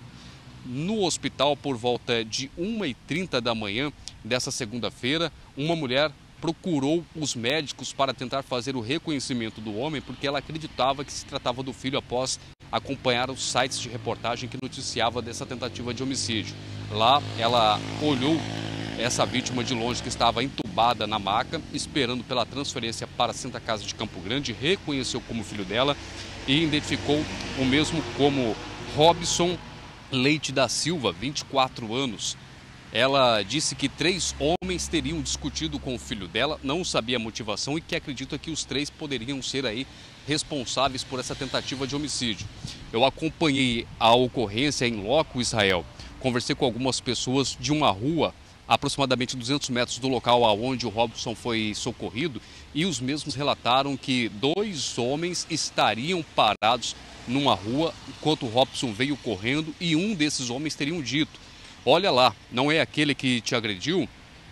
No hospital, por volta de 1h30 da manhã dessa segunda-feira, uma mulher procurou os médicos para tentar fazer o reconhecimento do homem, porque ela acreditava que se tratava do filho após acompanhar os sites de reportagem que noticiava dessa tentativa de homicídio. Lá, ela olhou essa vítima de longe, que estava entubada na maca, esperando pela transferência para a Santa Casa de Campo Grande, reconheceu como filho dela e identificou o mesmo como Robson Leite da Silva, 24 anos. Ela disse que 3 homens teriam discutido com o filho dela, não sabia a motivação e que acredita que os 3 poderiam ser aí responsáveis por essa tentativa de homicídio. Eu acompanhei a ocorrência em loco, Israel, conversei com algumas pessoas de uma rua aproximadamente 200 metros do local aonde o Robson foi socorrido, e os mesmos relataram que 2 homens estariam parados numa rua enquanto o Robson veio correndo, e um desses homens teriam dito: olha lá, não é aquele que te agrediu?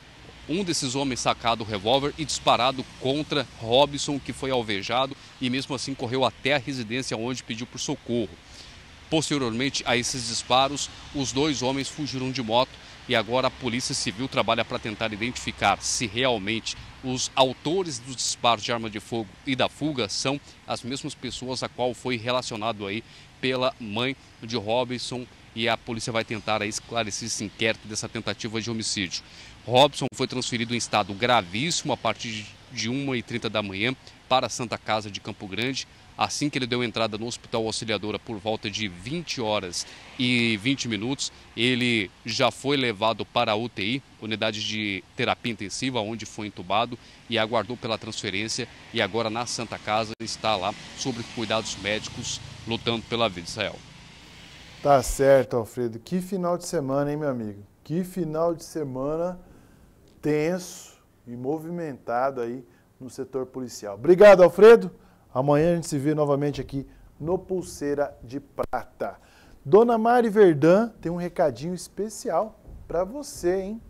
Um desses homens sacado o revólver e disparado contra Robson, que foi alvejado e mesmo assim correu até a residência onde pediu por socorro. Posteriormente a esses disparos, os 2 homens fugiram de moto e agora a Polícia Civil trabalha para tentar identificar se realmente os autores dos disparos de arma de fogo e da fuga são as mesmas pessoas a qual foi relacionado aí pela mãe de Robson, e a polícia vai tentar aí esclarecer esse inquérito dessa tentativa de homicídio. Robson foi transferido em estado gravíssimo a partir de 1h30 da manhã para a Santa Casa de Campo Grande. Assim que ele deu entrada no Hospital Auxiliadora por volta de 20 horas e 20 minutos, ele já foi levado para a UTI, unidade de terapia intensiva, onde foi entubado e aguardou pela transferência, e agora na Santa Casa está lá sob cuidados médicos, lutando pela vida. Israel. Tá certo, Alfredo. Que final de semana, hein, meu amigo? Que final de semana tenso e movimentado aí no setor policial. Obrigado, Alfredo. Amanhã a gente se vê novamente aqui no Pulseira de Prata. Dona Mari Verdã tem um recadinho especial para você, hein?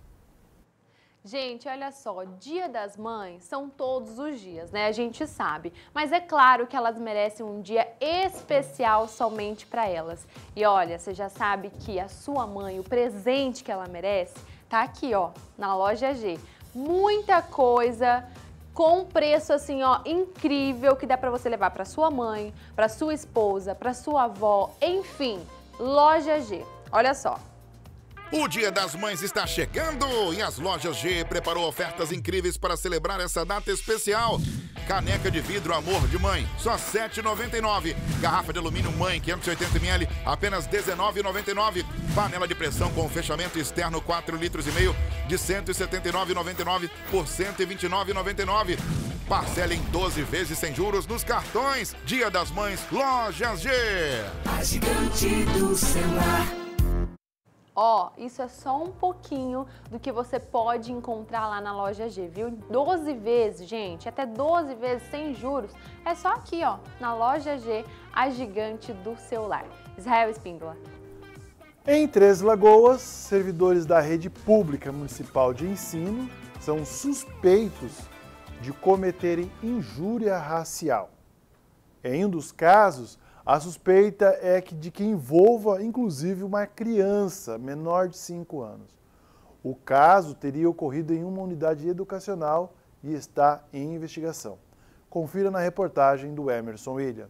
Gente, olha só, Dia das Mães são todos os dias, né? A gente sabe. Mas é claro que elas merecem um dia especial somente para elas. E olha, você já sabe que a sua mãe, o presente que ela merece, tá aqui, ó, na loja G. Muita coisa com preço assim, ó, incrível, que dá para você levar para sua mãe, para sua esposa, para sua avó, enfim, loja G. Olha só. O Dia das Mães está chegando e as lojas G preparou ofertas incríveis para celebrar essa data especial. Caneca de vidro Amor de Mãe, só R$ 7,99. Garrafa de alumínio Mãe, 580 ml, apenas R$ 19,99. Panela de pressão com fechamento externo 4,5 litros, de R$ 179,99 por R$ 129,99. Parcela em 12 vezes sem juros nos cartões. Dia das Mães, Lojas G. A gigante do celular. Ó, isso é só um pouquinho do que você pode encontrar lá na Loja G, viu? 12 vezes, gente, até 12 vezes sem juros. É só aqui, ó, na Loja G, a gigante do celular. Israel Espíndola. Em Três Lagoas, servidores da rede pública municipal de ensino são suspeitos de cometerem injúria racial. Em um dos casos, a suspeita é de que envolva, inclusive, uma criança menor de 5 anos. O caso teria ocorrido em uma unidade educacional e está em investigação. Confira na reportagem do Emerson William.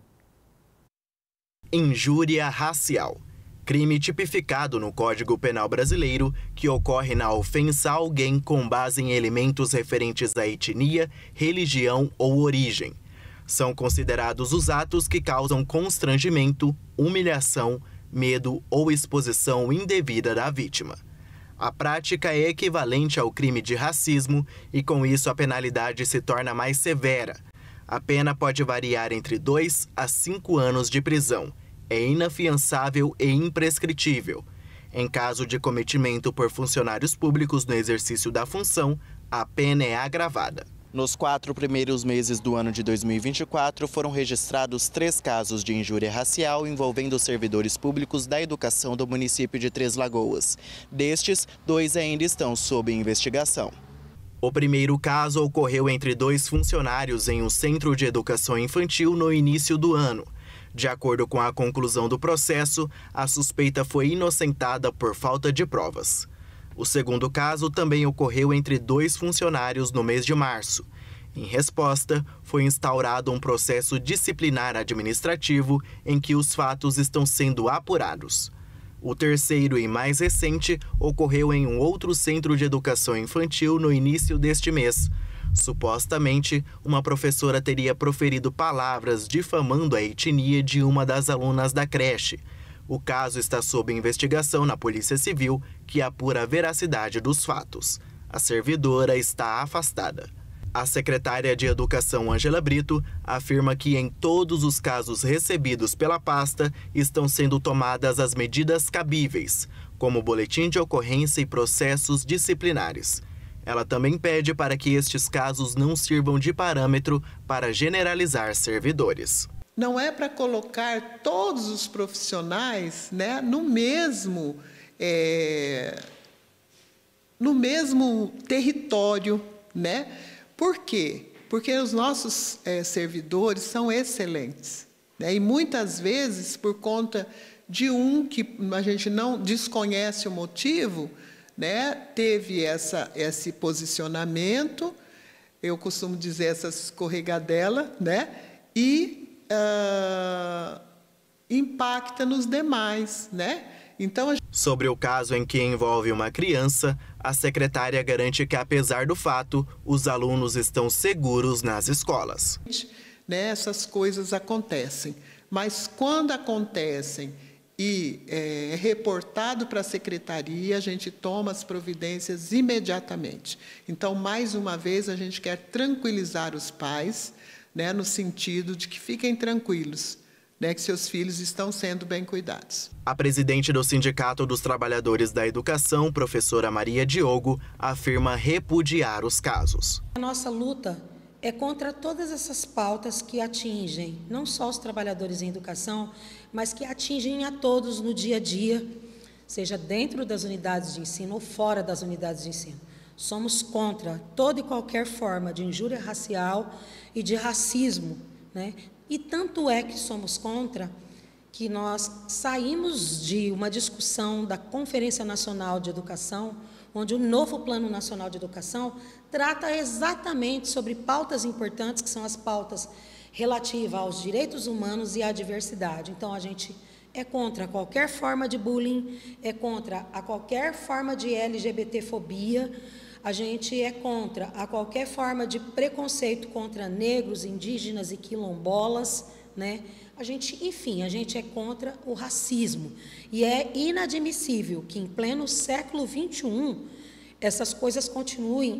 Injúria racial. Crime tipificado no Código Penal brasileiro que ocorre na ofensa a alguém com base em elementos referentes à etnia, religião ou origem. São considerados os atos que causam constrangimento, humilhação, medo ou exposição indevida da vítima. A prática é equivalente ao crime de racismo e, com isso, a penalidade se torna mais severa. A pena pode variar entre 2 a 5 anos de prisão. É inafiançável e imprescritível. Em caso de cometimento por funcionários públicos no exercício da função, a pena é agravada. Nos 4 primeiros meses do ano de 2024, foram registrados 3 casos de injúria racial envolvendo servidores públicos da educação do município de Três Lagoas. Destes, 2 ainda estão sob investigação. O primeiro caso ocorreu entre 2 funcionários em um centro de educação infantil no início do ano. De acordo com a conclusão do processo, a suspeita foi inocentada por falta de provas. O segundo caso também ocorreu entre 2 funcionários no mês de março. Em resposta, foi instaurado um processo disciplinar administrativo em que os fatos estão sendo apurados. O terceiro e mais recente ocorreu em um outro centro de educação infantil no início deste mês. Supostamente, uma professora teria proferido palavras difamando a etnia de uma das alunas da creche. O caso está sob investigação na Polícia Civil, que apura a veracidade dos fatos. A servidora está afastada. A secretária de Educação, Ângela Brito, afirma que em todos os casos recebidos pela pasta estão sendo tomadas as medidas cabíveis, como boletim de ocorrência e processos disciplinares. Ela também pede para que estes casos não sirvam de parâmetro para generalizar servidores. Não é para colocar todos os profissionais, né, no mesmo território, né? Por quê? Porque os nossos servidores são excelentes, né? E muitas vezes, por conta de um que a gente não desconhece o motivo, né, teve esse posicionamento, eu costumo dizer essa escorregadela, né, e impacta nos demais, né? Então, Sobre o caso em que envolve uma criança, a secretária garante que, apesar do fato, os alunos estão seguros nas escolas. Né, essas coisas acontecem, mas quando acontecem e é reportado para a secretaria, a gente toma as providências imediatamente. Então, mais uma vez, a gente quer tranquilizar os pais, né, no sentido de que fiquem tranquilos, né, que seus filhos estão sendo bem cuidados. A presidente do Sindicato dos Trabalhadores da Educação, professora Maria Diogo, afirma repudiar os casos. A nossa luta é contra todas essas pautas que atingem não só os trabalhadores em educação, mas que atingem a todos no dia a dia, seja dentro das unidades de ensino ou fora das unidades de ensino. Somos contra toda e qualquer forma de injúria racial e de racismo, né? E tanto é que somos contra que nós saímos de uma discussão da Conferência Nacional de Educação, onde o novo Plano Nacional de Educação trata exatamente sobre pautas importantes, que são as pautas relativas aos direitos humanos e à diversidade. Então, a gente é contra qualquer forma de bullying, é contra a qualquer forma de LGBTfobia, a gente é contra a qualquer forma de preconceito contra negros, indígenas e quilombolas, né? A gente é contra o racismo. E é inadmissível que, em pleno século XXI, essas coisas continuem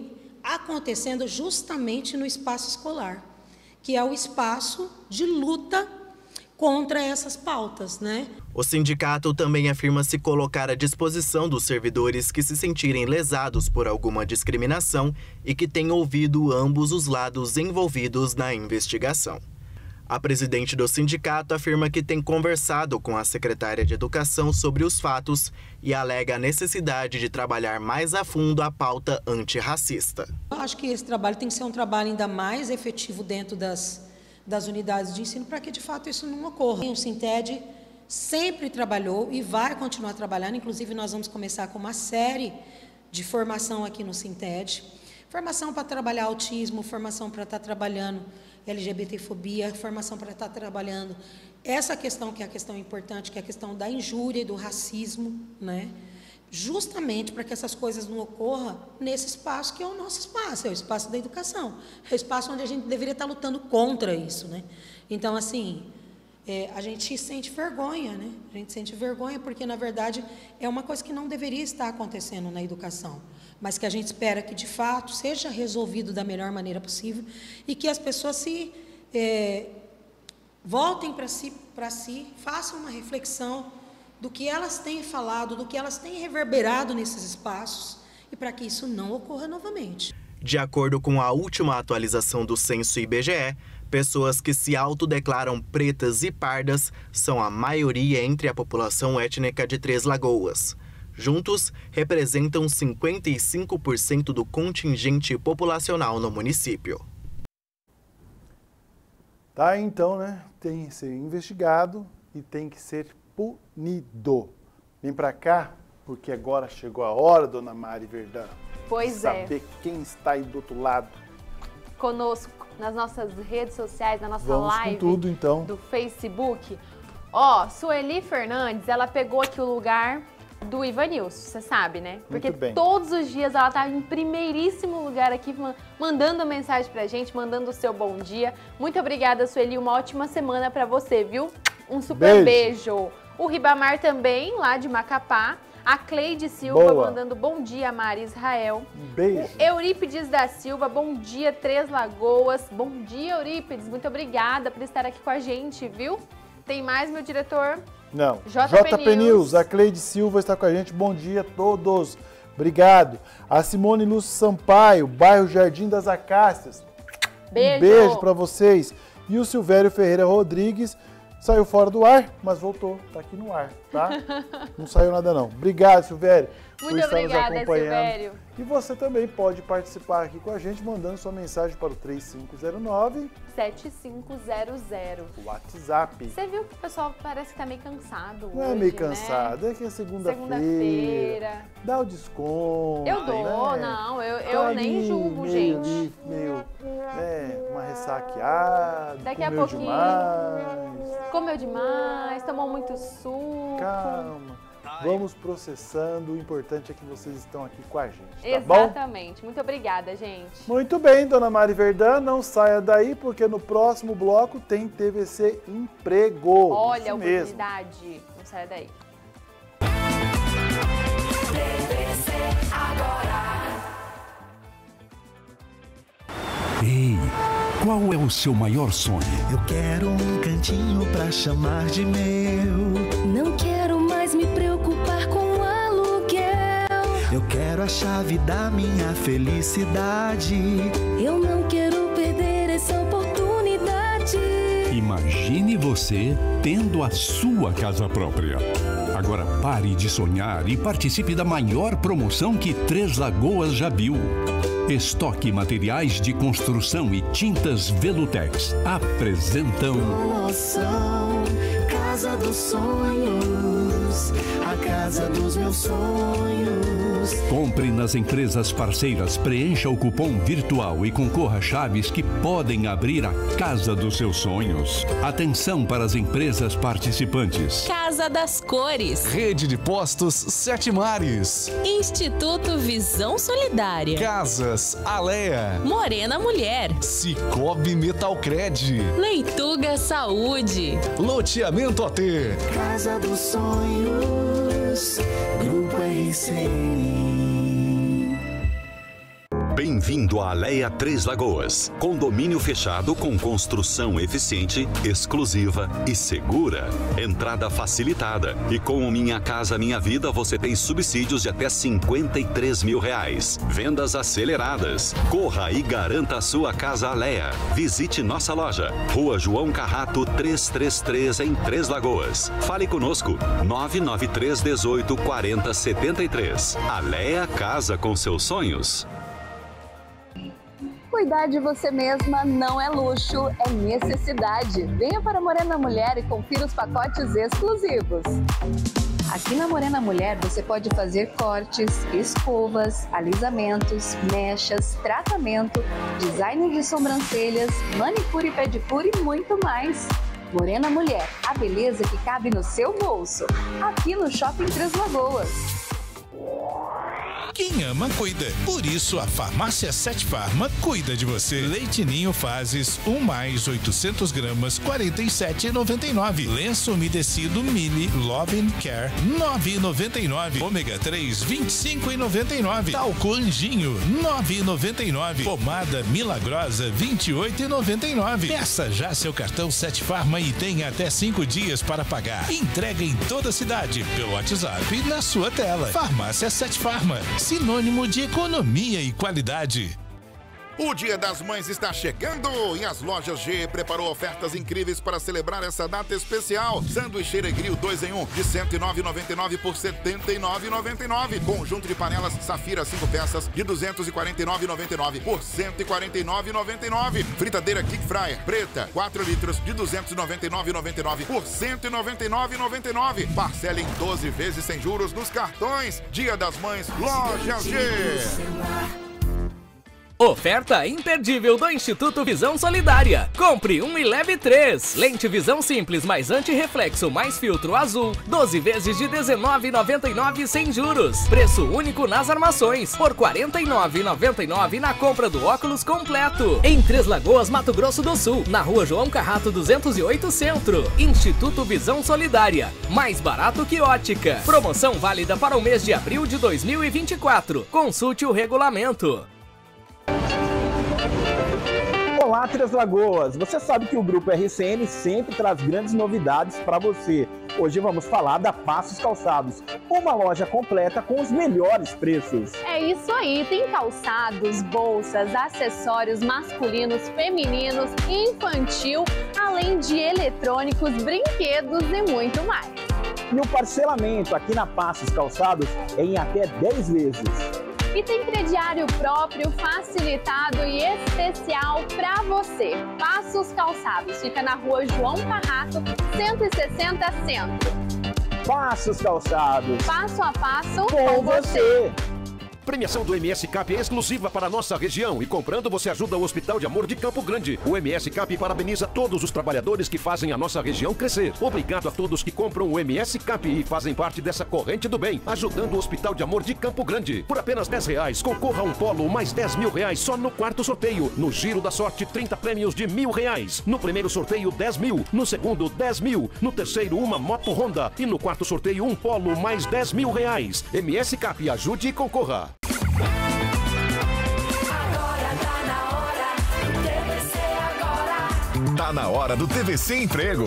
acontecendo justamente no espaço escolar, que é o espaço de luta contra essas pautas, né? O sindicato também afirma se colocar à disposição dos servidores que se sentirem lesados por alguma discriminação e que tenham ouvido ambos os lados envolvidos na investigação. A presidente do sindicato afirma que tem conversado com a secretária de Educação sobre os fatos e alega a necessidade de trabalhar mais a fundo a pauta antirracista. Eu acho que esse trabalho tem que ser um trabalho ainda mais efetivo dentro das unidades de ensino para que, de fato, isso não ocorra. O Sinted sempre trabalhou e vai continuar trabalhando. Inclusive, nós vamos começar com uma série de formação aqui no Sinted. Formação para trabalhar autismo, formação para estar trabalhando LGBTfobia, formação para estar trabalhando essa questão, que é a questão importante, que é a questão da injúria e do racismo, né? Justamente para que essas coisas não ocorram nesse espaço que é o nosso espaço, é o espaço da educação, é o espaço onde a gente deveria estar lutando contra isso, né? Então, assim, a gente sente vergonha, né? A gente sente vergonha porque, na verdade, é uma coisa que não deveria estar acontecendo na educação, mas que a gente espera que, de fato, seja resolvido da melhor maneira possível e que as pessoas voltem para si, façam uma reflexão do que elas têm falado, do que elas têm reverberado nesses espaços e para que isso não ocorra novamente. De acordo com a última atualização do censo IBGE, pessoas que se autodeclaram pretas e pardas são a maioria entre a população étnica de Três Lagoas. Juntos, representam 55% do contingente populacional no município. Tá, então, né? Tem que ser investigado e tem que ser punido. Vem pra cá, porque agora chegou a hora, dona Mari Verdão. Pois é. Saber quem está aí do outro lado. Conosco nas nossas redes sociais, na nossa Vamos live com tudo, então. do Facebook. Ó, Sueli Fernandes, ela pegou aqui o lugar do Ivanilson, você sabe, né? Porque todos os dias ela tá em primeiríssimo lugar aqui, mandando mensagem pra gente, mandando o seu bom dia. Muito obrigada, Sueli, uma ótima semana pra você, viu? Um super beijo. O Ribamar também, lá de Macapá. A Cleide Silva mandando bom dia, Mari Israel. Um beijo. O Eurípides da Silva, bom dia, Três Lagoas. Bom dia, Eurípides. Muito obrigada por estar aqui com a gente, viu? Tem mais, meu diretor? Não. JP News. A Cleide Silva está com a gente. Bom dia a todos. Obrigado. A Simone Lúcio Sampaio, bairro Jardim das Acácias. Beijo. Um beijo para vocês. E o Silvério Ferreira Rodrigues saiu fora do ar, mas voltou. Tá aqui no ar, tá? Não saiu nada não. Obrigado, Silvério. Muito obrigada, Silvério. E você também pode participar aqui com a gente, mandando sua mensagem para o 3509-7500. O WhatsApp. Você viu que o pessoal parece que tá meio cansado hoje, Não é meio cansado, é que é segunda-feira. Dá o desconto. Eu dou, né? Não, eu nem julgo, gente. Uma ressaqueada. Daqui a pouquinho. Comeu demais, tomou muito suco. Calma. Vamos processando, o importante é que vocês estão aqui com a gente, tá Exatamente. Bom? Muito obrigada, gente. Muito bem, dona Mari Verdão, não saia daí, porque no próximo bloco tem TVC Emprego. Olha a oportunidade, não saia daí. TVC agora. Ei, qual é o seu maior sonho? Eu quero um cantinho pra chamar de meu. Não quero mais me preocupar com aluguel. Eu quero a chave da minha felicidade. Eu não quero perder essa oportunidade. Imagine você tendo a sua casa própria. Agora pare de sonhar e participe da maior promoção que Três Lagoas já viu. Estoque Materiais de Construção e Tintas Velutex apresentam Promoção Casa dos Sonhos, a casa dos meus sonhos. Compre nas empresas parceiras, preencha o cupom virtual e concorra a chaves que podem abrir a casa dos seus sonhos. Atenção para as empresas participantes: Casa das Cores, Rede de Postos Sete Mares, Instituto Visão Solidária, Casas Alea, Morena Mulher, Cicobi Metalcred, Leituga Saúde, Loteamento AT, Casa dos Sonhos, Grupo RCN. Bem-vindo à Alea Três Lagoas. Condomínio fechado com construção eficiente, exclusiva e segura. Entrada facilitada. E com o Minha Casa Minha Vida você tem subsídios de até R$53 mil. Vendas aceleradas. Corra e garanta a sua casa Alea. Visite nossa loja. Rua João Carrato 333 em Três Lagoas. Fale conosco. 993 18 40 73. Alea Casa com seus sonhos. Cuidar de você mesma não é luxo, é necessidade. Venha para Morena Mulher e confira os pacotes exclusivos. Aqui na Morena Mulher você pode fazer cortes, escovas, alisamentos, mechas, tratamento, design de sobrancelhas, manicure e pedicure e muito mais. Morena Mulher, a beleza que cabe no seu bolso. Aqui no Shopping Três Lagoas. Quem ama, cuida. Por isso, a Farmácia 7 Farma cuida de você. Leite Ninho Fases 1 mais 800 gramas, R$ 47,99. Lenço umedecido Mili Love & Care, R$ 9,99. Ômega 3, R$ 25,99. Talco Anjinho, R$ 9,99. Pomada Milagrosa, R$ 28,99. Peça já seu cartão 7 Farma e tenha até 5 dias para pagar. Entrega em toda a cidade, pelo WhatsApp e na sua tela. Farmácia 7 Farma, sinônimo de economia e qualidade. O Dia das Mães está chegando e as lojas G preparou ofertas incríveis para celebrar essa data especial. Sanduicheira Grill 2 em 1 de R$ 109,99 por R$ 79,99. Conjunto de panelas Safira 5 peças de R$ 249,99 por R$ 149,99. Fritadeira Kick Fryer preta 4 litros de R$ 299,99 por R$ 199,99. Parcela em 12 vezes sem juros nos cartões. Dia das Mães, Loja G. Oferta imperdível do Instituto Visão Solidária. Compre 1 e leve 3. Lente visão simples mais antirreflexo mais filtro azul. 12 vezes de R$ 19,99 sem juros. Preço único nas armações. Por R$ 49,99 na compra do óculos completo. Em Três Lagoas, Mato Grosso do Sul. Na Rua João Carrato 208 Centro. Instituto Visão Solidária. Mais barato que ótica. Promoção válida para o mês de abril de 2024. Consulte o regulamento. Olá, Três Lagoas! Você sabe que o Grupo RCN sempre traz grandes novidades para você. Hoje vamos falar da Passos Calçados, uma loja completa com os melhores preços. É isso aí, tem calçados, bolsas, acessórios masculinos, femininos, infantil, além de eletrônicos, brinquedos e muito mais. E o parcelamento aqui na Passos Calçados é em até 10 vezes. E tem crediário próprio, facilitado e especial para você. Passos Calçados, fica na Rua João Carrato, 160 Centro. Passos Calçados. Passo a passo com você. Premiação do MS Cap é exclusiva para a nossa região e comprando você ajuda o Hospital de Amor de Campo Grande. O MS Cap parabeniza todos os trabalhadores que fazem a nossa região crescer. Obrigado a todos que compram o MS Cap e fazem parte dessa corrente do bem, ajudando o Hospital de Amor de Campo Grande. Por apenas R$10, concorra a um polo mais R$10 mil só no quarto sorteio. No Giro da Sorte, 30 prêmios de R$1.000. No primeiro sorteio, 10 mil. No segundo, 10 mil. No terceiro, uma moto Honda. E no quarto sorteio, um polo mais R$10 mil. MS Cap, ajude e concorra. Tá na hora do TVC Emprego.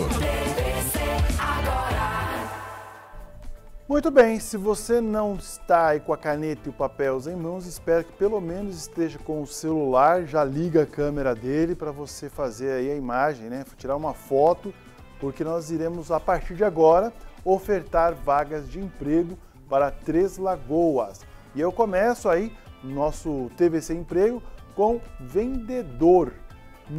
Muito bem, se você não está aí com a caneta e o papel em mãos, espero que pelo menos esteja com o celular, já liga a câmera dele para você fazer aí a imagem, né? Tirar uma foto, porque nós iremos a partir de agora ofertar vagas de emprego para Três Lagoas. E eu começo aí nosso TVC Emprego com vendedor. R$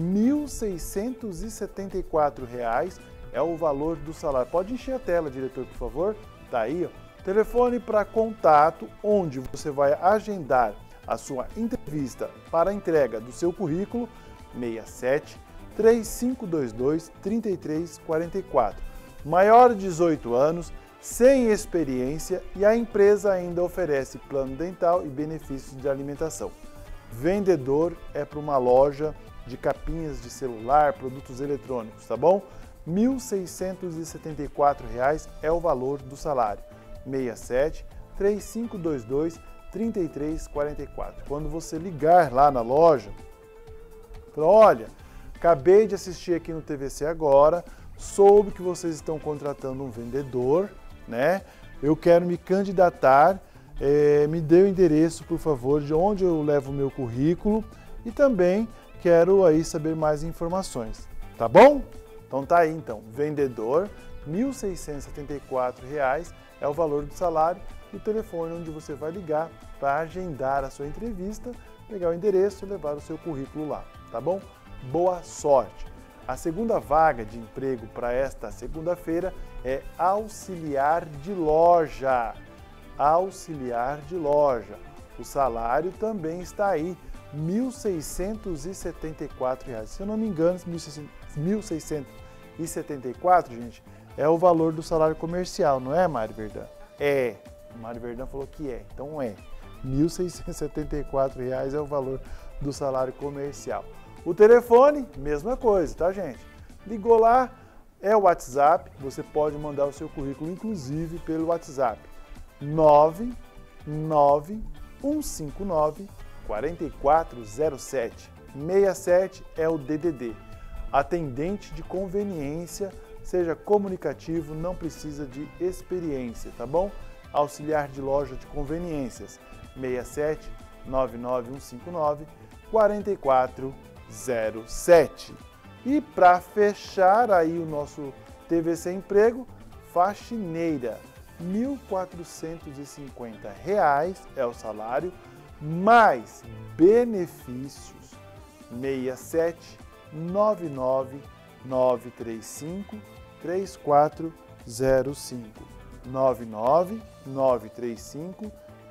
1.674 é o valor do salário. Pode encher a tela, diretor, por favor. Tá aí, ó. Telefone para contato, onde você vai agendar a sua entrevista para a entrega do seu currículo, 67 3522 3344. Maior de 18 anos, sem experiência e a empresa ainda oferece plano dental e benefícios de alimentação. Vendedor é para uma loja de capinhas de celular, produtos eletrônicos, tá bom? R$ 1.674 é o valor do salário. 67 3522 3344. Quando você ligar lá na loja, fala, olha, acabei de assistir aqui no TVC agora, soube que vocês estão contratando um vendedor, né? Eu quero me candidatar, me dê o endereço, por favor, de onde eu levo o meu currículo e também quero aí saber mais informações, tá bom? Então tá aí, então, vendedor, R$ 1.674 é o valor do salário e o telefone onde você vai ligar para agendar a sua entrevista, pegar o endereço e levar o seu currículo lá, tá bom? Boa sorte! A segunda vaga de emprego para esta segunda-feira é auxiliar de loja. Auxiliar de loja. O salário também está aí, R$ 1.674. Se eu não me engano, R$ 1.674, gente, é o valor do salário comercial, não é, Mari Verdão? É. Mari Verdão falou que é, então é. R$ 1.674 é o valor do salário comercial. O telefone, mesma coisa, tá, gente? Ligou lá, é o WhatsApp, você pode mandar o seu currículo, inclusive, pelo WhatsApp. 99159-4407. 67 é o DDD. Atendente de conveniência, seja comunicativo, não precisa de experiência, tá bom? Auxiliar de loja de conveniências. 67 99159 4407. E para fechar aí o nosso TVC Emprego, faxineira, R$ 1.450 é o salário, mais benefícios. 67 99 935 3405. 99 935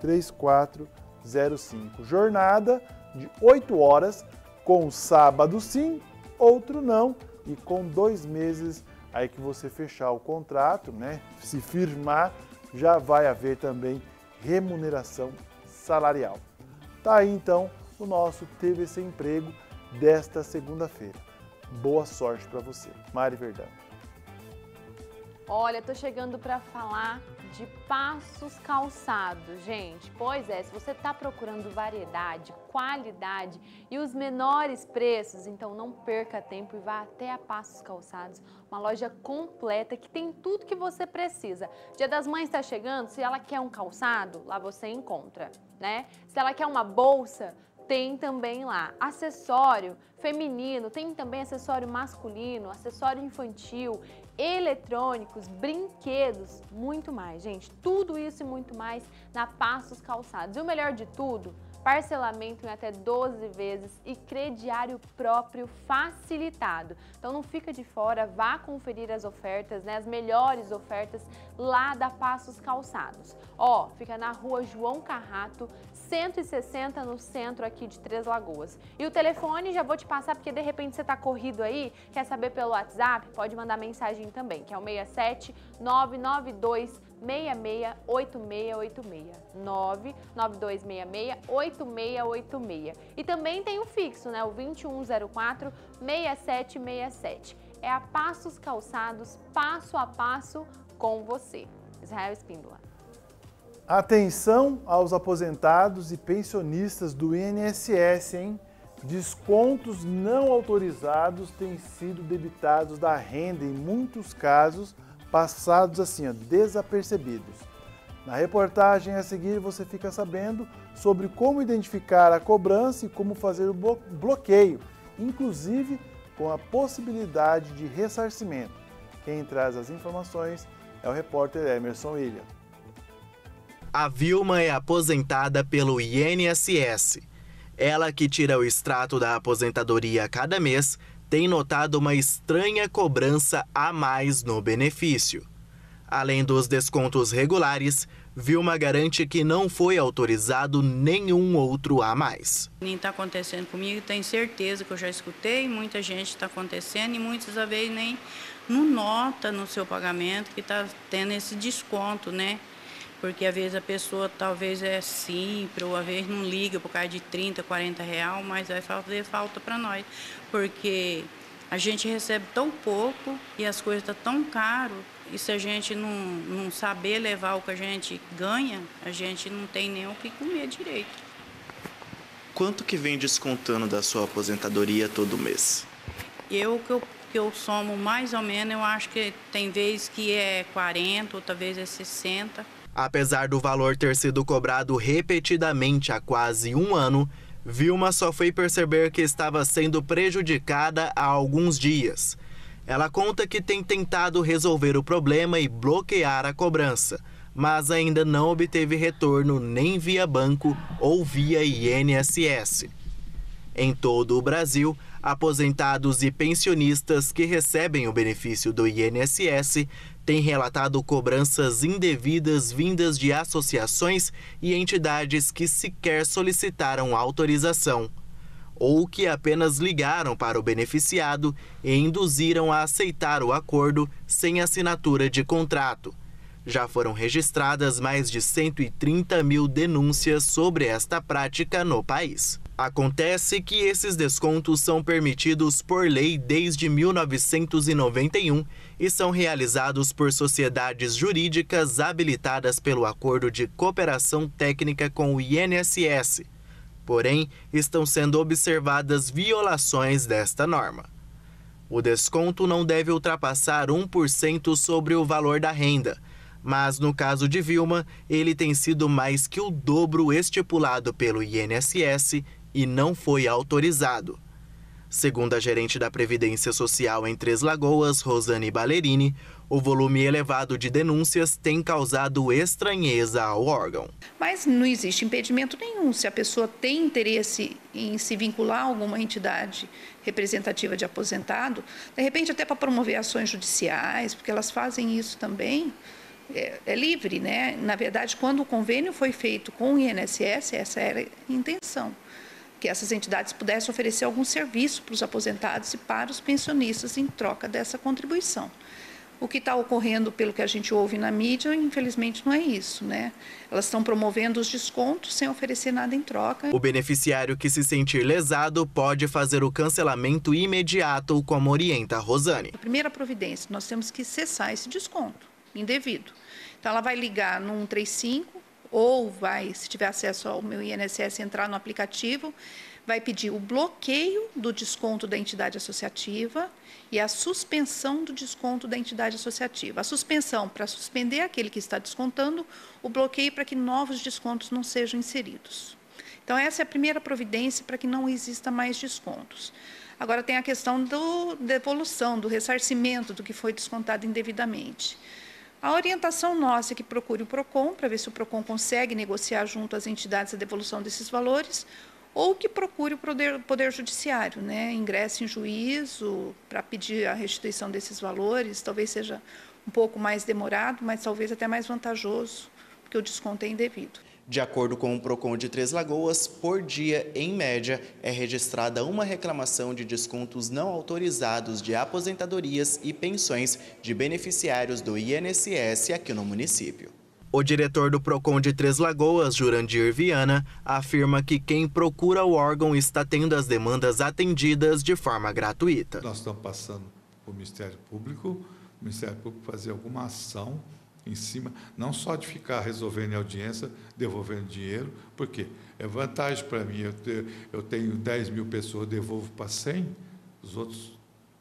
3405. Jornada de 8 horas, com sábado sim, outro não, e com 2 meses aí que você fechar o contrato, né? Se firmar, já vai haver também remuneração salarial. Tá aí então o nosso TVC Emprego desta segunda-feira. Boa sorte para você. Mari Verdão. Olha, tô chegando para falar de Passos Calçados, gente. Pois é, se você está procurando variedade, qualidade e os menores preços, então não perca tempo e vá até a Passos Calçados, uma loja completa que tem tudo que você precisa. Dia das Mães está chegando, se ela quer um calçado, lá você encontra, né? Se ela quer uma bolsa, tem também lá. Acessório feminino, tem também acessório masculino, acessório infantil, eletrônicos, brinquedos, muito mais, gente. Tudo isso e muito mais na Passos Calçados. E o melhor de tudo, parcelamento em até 12 vezes e crediário próprio facilitado. Então não fica de fora, vá conferir as ofertas, né, as melhores ofertas lá da Passos Calçados. Ó, fica na rua João Carrato, 160 no centro aqui de Três Lagoas. E o telefone já vou te passar porque de repente você tá corrido aí, quer saber pelo WhatsApp, pode mandar mensagem também, que é o 67 992 668686 992668686. E também tem o fixo, né, o 2104 6767. É a Passos Calçados, passo a passo com você. Israel Espíndola. Atenção aos aposentados e pensionistas do INSS, hein? Descontos não autorizados têm sido debitados da renda em muitos casos, passados assim, desapercebidos. Na reportagem a seguir você fica sabendo sobre como identificar a cobrança e como fazer o bloqueio, inclusive com a possibilidade de ressarcimento. Quem traz as informações é o repórter Emerson William. A Vilma é aposentada pelo INSS. Ela, que tira o extrato da aposentadoria a cada mês, tem notado uma estranha cobrança a mais no benefício. Além dos descontos regulares, Vilma garante que não foi autorizado nenhum outro a mais. Nem está acontecendo comigo, tenho certeza que eu já escutei, muita gente está acontecendo e muitas vezes nem não nota no seu pagamento que está tendo esse desconto, né? Porque às vezes a pessoa talvez é simples, ou às vezes não liga por causa de 30, 40 reais, mas vai fazer falta para nós. Porque a gente recebe tão pouco e as coisas estão tão caras E se a gente não saber levar o que a gente ganha, a gente não tem nem o que comer direito. Quanto que vem descontando da sua aposentadoria todo mês? Que eu somo mais ou menos, eu acho que tem vezes que é 40, outra vez é 60. Apesar do valor ter sido cobrado repetidamente há quase um ano, Vilma só foi perceber que estava sendo prejudicada há alguns dias. Ela conta que tem tentado resolver o problema e bloquear a cobrança, mas ainda não obteve retorno nem via banco ou via INSS. Em todo o Brasil, aposentados e pensionistas que recebem o benefício do INSS têm relatado cobranças indevidas vindas de associações e entidades que sequer solicitaram autorização, ou que apenas ligaram para o beneficiado e induziram a aceitar o acordo sem assinatura de contrato. Já foram registradas mais de 130 mil denúncias sobre esta prática no país. Acontece que esses descontos são permitidos por lei desde 1991 e são realizados por sociedades jurídicas habilitadas pelo Acordo de Cooperação Técnica com o INSS. Porém, estão sendo observadas violações desta norma. O desconto não deve ultrapassar 1% sobre o valor da renda, mas no caso de Vilma, ele tem sido mais que o dobro estipulado pelo INSS e não foi autorizado. Segundo a gerente da Previdência Social em Três Lagoas, Rosane Ballerini, o volume elevado de denúncias tem causado estranheza ao órgão. Mas não existe impedimento nenhum. Se a pessoa tem interesse em se vincular a alguma entidade representativa de aposentado, de repente até para promover ações judiciais, porque elas fazem isso também, é livre, né? Na verdade, quando o convênio foi feito com o INSS, essa era a intenção, que essas entidades pudessem oferecer algum serviço para os aposentados e para os pensionistas em troca dessa contribuição. O que está ocorrendo, pelo que a gente ouve na mídia, infelizmente não é isso, né? Elas estão promovendo os descontos sem oferecer nada em troca. O beneficiário que se sentir lesado pode fazer o cancelamento imediato, como orienta a Rosane. A primeira providência, nós temos que cessar esse desconto indevido. Então, ela vai ligar no 135 ou vai, se tiver acesso ao meu INSS, entrar no aplicativo, vai pedir o bloqueio do desconto da entidade associativa e a suspensão do desconto da entidade associativa. A suspensão para suspender aquele que está descontando, o bloqueio para que novos descontos não sejam inseridos. Então, essa é a primeira providência para que não exista mais descontos. Agora, tem a questão da devolução, do ressarcimento do que foi descontado indevidamente. A orientação nossa é que procure o PROCON, para ver se o PROCON consegue negociar junto às entidades a devolução desses valores, ou que procure o Poder Judiciário, né? Ingresse em juízo para pedir a restituição desses valores. Talvez seja um pouco mais demorado, mas talvez até mais vantajoso, porque o desconto é indevido. De acordo com o PROCON de Três Lagoas, por dia, em média, é registrada uma reclamação de descontos não autorizados de aposentadorias e pensões de beneficiários do INSS aqui no município. O diretor do PROCON de Três Lagoas, Jurandir Viana, afirma que quem procura o órgão está tendo as demandas atendidas de forma gratuita. Nós estamos passando para o Ministério Público fazer alguma ação em cima, não só de ficar resolvendo em audiência, devolvendo dinheiro, porque é vantagem para mim, eu tenho 10 mil pessoas, devolvo para 100, os outros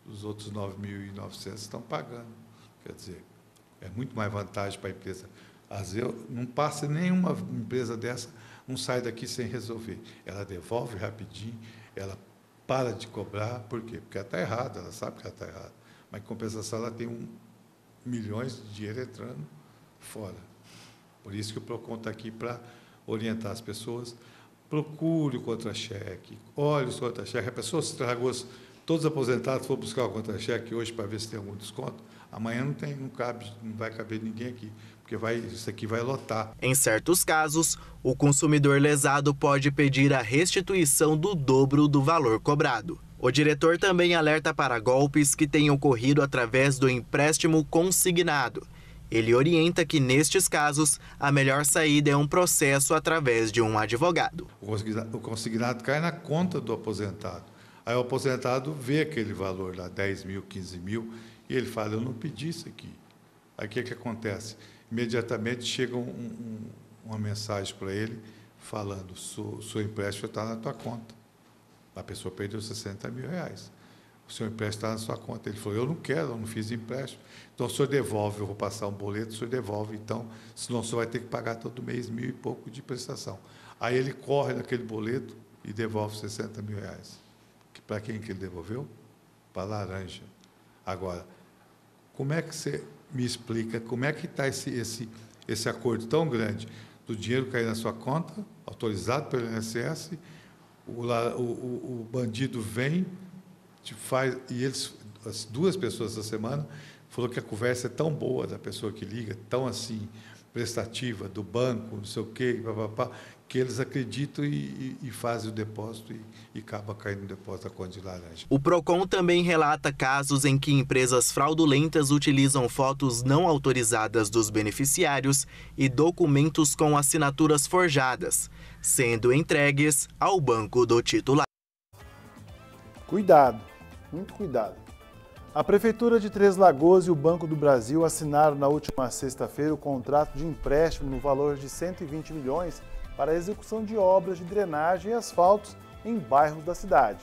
9.900 estão pagando. Quer dizer, é muito mais vantagem para a empresa. Às vezes, não passa nenhuma empresa dessa, não sai daqui sem resolver. Ela devolve rapidinho, ela para de cobrar, por quê? Porque ela está errada, ela sabe que ela está errada. Mas, em compensação, ela tem milhões de dinheiro entrando fora. Por isso que o PROCON está aqui para orientar as pessoas. Procure o contra-cheque, olhe os contra-cheques. A pessoa se tragou, todos os aposentados foram buscar o contra-cheque hoje para ver se tem algum desconto. Amanhã não cabe, não vai caber ninguém aqui, porque isso aqui vai lotar. Em certos casos, o consumidor lesado pode pedir a restituição do dobro do valor cobrado. O diretor também alerta para golpes que tenham ocorrido através do empréstimo consignado. Ele orienta que, nestes casos, a melhor saída é um processo através de um advogado. O consignado cai na conta do aposentado. Aí o aposentado vê aquele valor lá, 10 mil, 15 mil, e ele fala, eu não pedi isso aqui. Aí o que acontece? Imediatamente chega uma mensagem para ele falando, seu empréstimo está na tua conta. A pessoa perdeu 60 mil reais. O seu empréstimo está na sua conta. Ele falou, eu não quero, eu não fiz empréstimo. Então, o senhor devolve, eu vou passar um boleto, o senhor devolve. Então, senão o senhor vai ter que pagar todo mês 1.000 e pouco de prestação. Aí ele corre naquele boleto e devolve 60 mil reais. Para quem que ele devolveu? Para a Laranja. Agora, como é que você me explica, como é que está esse acordo tão grande do dinheiro cair na sua conta, autorizado pelo INSS, o bandido vem, e as duas pessoas essa semana falou que a conversa é tão boa da pessoa que liga, tão assim, prestativa, do banco, não sei o quê, que eles acreditam e fazem o depósito e acaba caindo no depósito da conta de Laranja. O PROCON também relata casos em que empresas fraudulentas utilizam fotos não autorizadas dos beneficiários e documentos com assinaturas forjadas, sendo entregues ao banco do titular. Cuidado, muito cuidado. A Prefeitura de Três Lagoas e o Banco do Brasil assinaram na última sexta-feira o contrato de empréstimo no valor de 120 milhões para a execução de obras de drenagem e asfaltos em bairros da cidade.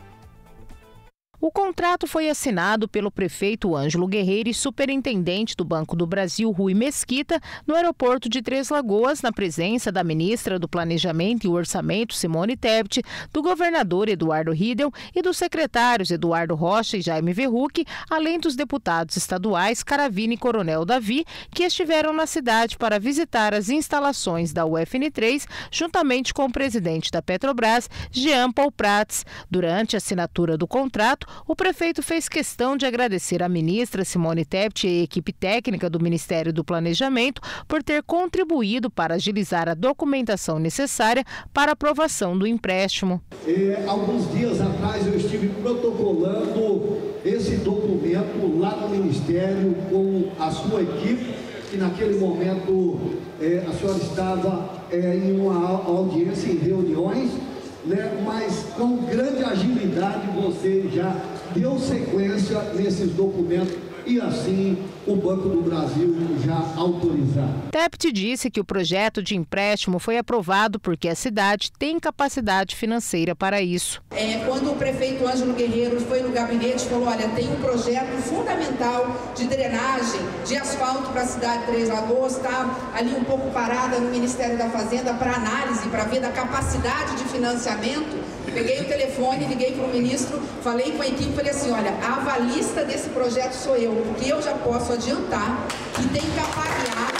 O contrato foi assinado pelo prefeito Ângelo Guerreiro e superintendente do Banco do Brasil, Rui Mesquita, no aeroporto de Três Lagoas, na presença da ministra do Planejamento e Orçamento, Simone Tebet, do governador Eduardo Riedel e dos secretários Eduardo Rocha e Jaime Verruc, além dos deputados estaduais Caravini e Coronel Davi, que estiveram na cidade para visitar as instalações da UFN3, juntamente com o presidente da Petrobras, Jean Paul Prats. Durante a assinatura do contrato, o prefeito fez questão de agradecer à ministra Simone Tebet e a equipe técnica do Ministério do Planejamento por ter contribuído para agilizar a documentação necessária para a aprovação do empréstimo. Alguns dias atrás eu estive protocolando esse documento lá no Ministério com a sua equipe, e naquele momento a senhora estava em uma audiência, em reuniões, mas com grande agilidade você já deu sequência nesses documentos e assim o Banco do Brasil já autorizar. Tebet disse que o projeto de empréstimo foi aprovado porque a cidade tem capacidade financeira para isso. Quando o prefeito Ângelo Guerreiro foi no gabinete e falou, olha, tem um projeto fundamental de drenagem, de asfalto para a cidade de Três Lagoas, está ali um pouco parada no Ministério da Fazenda para análise, para ver da capacidade de financiamento. Peguei o telefone, liguei para o ministro, falei com a equipe, falei assim, olha, a avalista desse projeto sou eu, porque eu já posso adiantar que tem que apagar,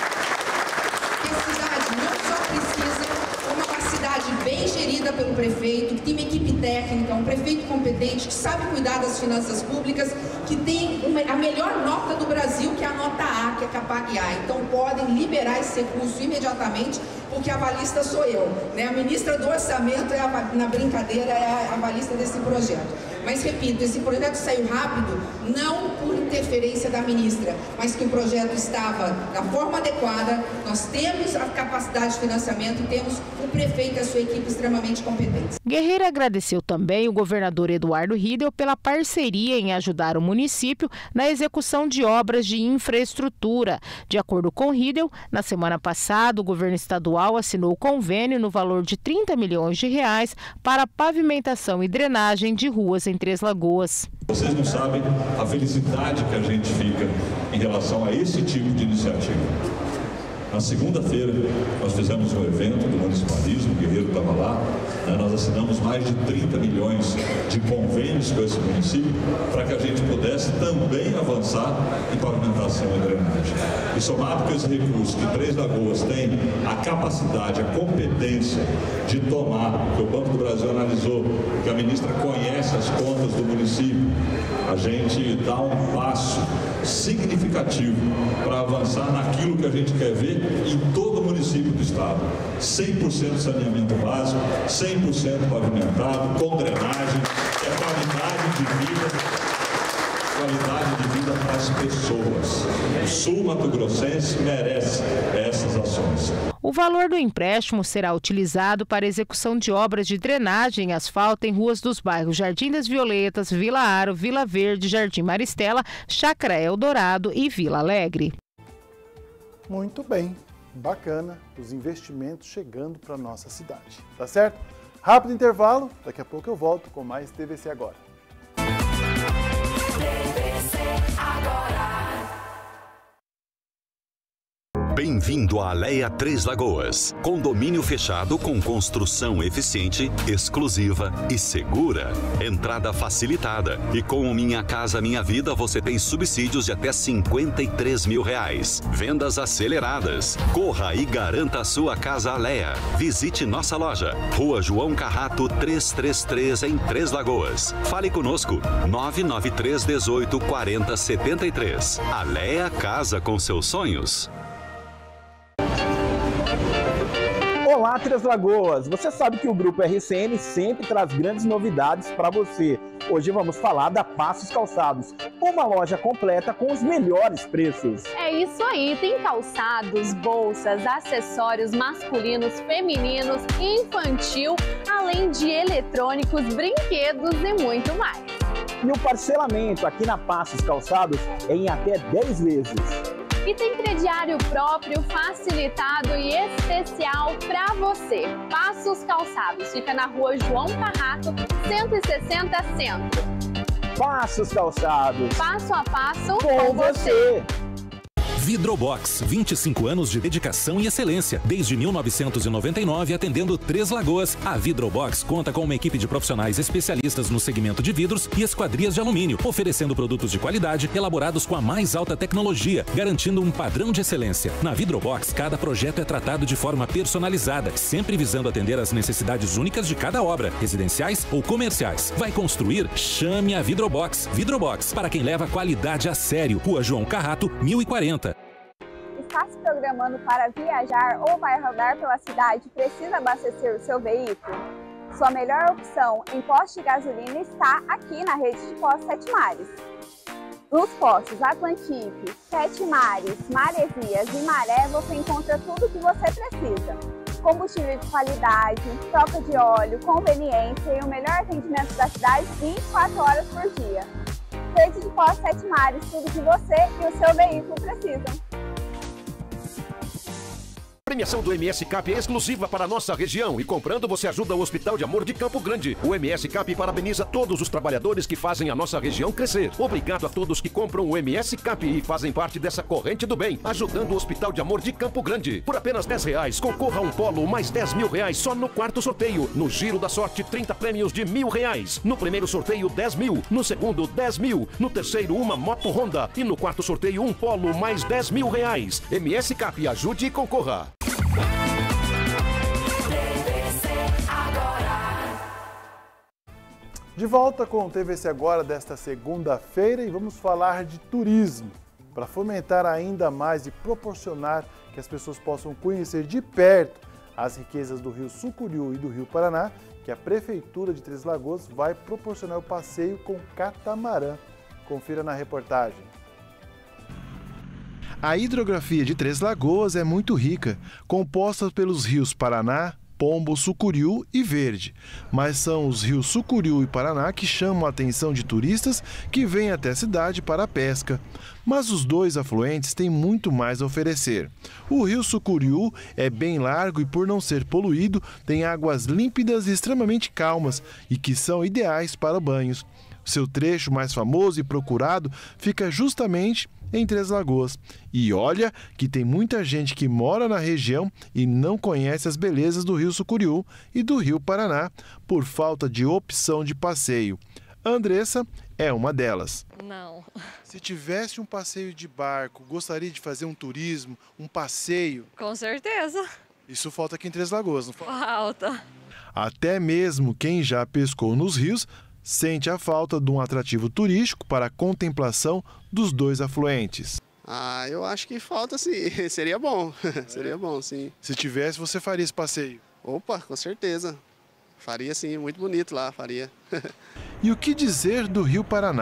que a cidade não só precisa uma cidade bem gerida pelo prefeito, que tem uma equipe técnica, um prefeito competente, que sabe cuidar das finanças públicas, que tem a melhor nota do Brasil, que é a nota A, que é Capag-A. Então podem liberar esse recurso imediatamente, porque a avalista sou eu. A ministra do Orçamento, na brincadeira, é a avalista desse projeto. Mas, repito, esse projeto saiu rápido, não por interferência da ministra, mas que o projeto estava da forma adequada, nós temos a capacidade de financiamento e temos o prefeito e a sua equipe extremamente competentes. Guerreiro agradeceu também o governador Eduardo Riedel pela parceria em ajudar o município na execução de obras de infraestrutura. De acordo com Riedel, na semana passada, o governo estadual assinou convênio no valor de 30 milhões de reais para pavimentação e drenagem de ruas em Três Lagoas. Vocês não sabem a felicidade que a gente fica em relação a esse tipo de iniciativa. Na segunda-feira, nós fizemos um evento do municipalismo, o Guerreiro estava lá, nós assinamos mais de 30 milhões de convênios com esse município para que a gente pudesse também avançar em pavimentação e drenagem. E somado com esse recurso que Três Lagoas tem a capacidade, a competência de tomar, que o Banco do Brasil analisou, que a ministra conhece as contas do município, a gente dá um passo significativo para avançar naquilo que a gente quer ver em todo o município do estado. 100% saneamento básico, 100% pavimentado, com drenagem, qualidade de vida. qualidade de vida para as pessoas. O sul mato-grossense merece essas ações. O valor do empréstimo será utilizado para execução de obras de drenagem e asfalto em ruas dos bairros Jardim das Violetas, Vila Aro, Vila Verde, Jardim Maristela, Chácara Eldorado e Vila Alegre. Muito bem, bacana, os investimentos chegando para a nossa cidade, tá certo? Rápido intervalo, daqui a pouco eu volto com mais TVC Agora. TVC Agora. Bem-vindo à Alea Três Lagoas. Condomínio fechado com construção eficiente, exclusiva e segura. Entrada facilitada. E com o Minha Casa Minha Vida você tem subsídios de até R$53 mil. Vendas aceleradas. Corra e garanta a sua casa Alea. Visite nossa loja. Rua João Carrato 333 em Três Lagoas. Fale conosco. 993 18 40 73. Alea Casa com seus sonhos. Olá, Três Lagoas! Você sabe que o Grupo RCN sempre traz grandes novidades para você. Hoje vamos falar da Passos Calçados, uma loja completa com os melhores preços. É isso aí, tem calçados, bolsas, acessórios masculinos, femininos, infantil, além de eletrônicos, brinquedos e muito mais. E o parcelamento aqui na Passos Calçados é em até 10 vezes. E tem crediário próprio, facilitado e especial para você. Passos Calçados, fica na rua João Carrato, 160 Centro. Passos Calçados. Passo a passo com você. Vidrobox, 25 anos de dedicação e excelência. Desde 1999, atendendo Três Lagoas. A Vidrobox conta com uma equipe de profissionais especialistas no segmento de vidros e esquadrias de alumínio, oferecendo produtos de qualidade elaborados com a mais alta tecnologia, garantindo um padrão de excelência. Na Vidrobox, cada projeto é tratado de forma personalizada, sempre visando atender às necessidades únicas de cada obra, residenciais ou comerciais. Vai construir? Chame a Vidrobox. Vidrobox, para quem leva a qualidade a sério. Rua João Carrato, 1040. Está se programando para viajar ou vai rodar pela cidade e precisa abastecer o seu veículo? Sua melhor opção em posto de gasolina está aqui na rede de postos Sete Mares. Nos postos Atlantique, Sete Mares, Maresias e Maré você encontra tudo o que você precisa. Combustível de qualidade, troca de óleo, conveniência e o melhor atendimento da cidade 24 horas por dia. Rede de postos Sete Mares, tudo que você e o seu veículo precisam. A premiação do MS Cap é exclusiva para a nossa região e comprando você ajuda o Hospital de Amor de Campo Grande. O MS Cap parabeniza todos os trabalhadores que fazem a nossa região crescer. Obrigado a todos que compram o MS Cap e fazem parte dessa corrente do bem, ajudando o Hospital de Amor de Campo Grande. Por apenas R$10, concorra a um polo mais R$10 mil só no quarto sorteio. No Giro da Sorte, 30 prêmios de R$1.000. No primeiro sorteio, 10 mil. No segundo, 10 mil. No terceiro, uma moto Honda. E no quarto sorteio, um polo mais R$10 mil. MS Cap, ajude e concorra. De volta com o TVC Agora desta segunda-feira e vamos falar de turismo, para fomentar ainda mais e proporcionar que as pessoas possam conhecer de perto as riquezas do Rio Sucuriú e do Rio Paraná, que a Prefeitura de Três Lagoas vai proporcionar o passeio com catamarã. Confira na reportagem. A hidrografia de Três Lagoas é muito rica, composta pelos rios Paraná, Pombo, Sucuriú e Verde. Mas são os rios Sucuriú e Paraná que chamam a atenção de turistas que vêm até a cidade para a pesca. Mas os dois afluentes têm muito mais a oferecer. O rio Sucuriú é bem largo e, por não ser poluído, tem águas límpidas e extremamente calmas e que são ideais para banhos. Seu trecho mais famoso e procurado fica justamente em Três Lagoas. E olha que tem muita gente que mora na região e não conhece as belezas do Rio Sucuriú e do Rio Paraná por falta de opção de passeio. Andressa é uma delas. Não. Se tivesse um passeio de barco, gostaria de fazer um turismo, um passeio? Com certeza. Isso falta aqui em Três Lagoas, não falta? Falta. Até mesmo quem já pescou nos rios sente a falta de um atrativo turístico para a contemplação dos dois afluentes. Eu acho que falta sim, seria bom, seria bom sim. Se tivesse, você faria esse passeio? Opa, com certeza, faria sim, muito bonito lá, faria. E o que dizer do Rio Paraná?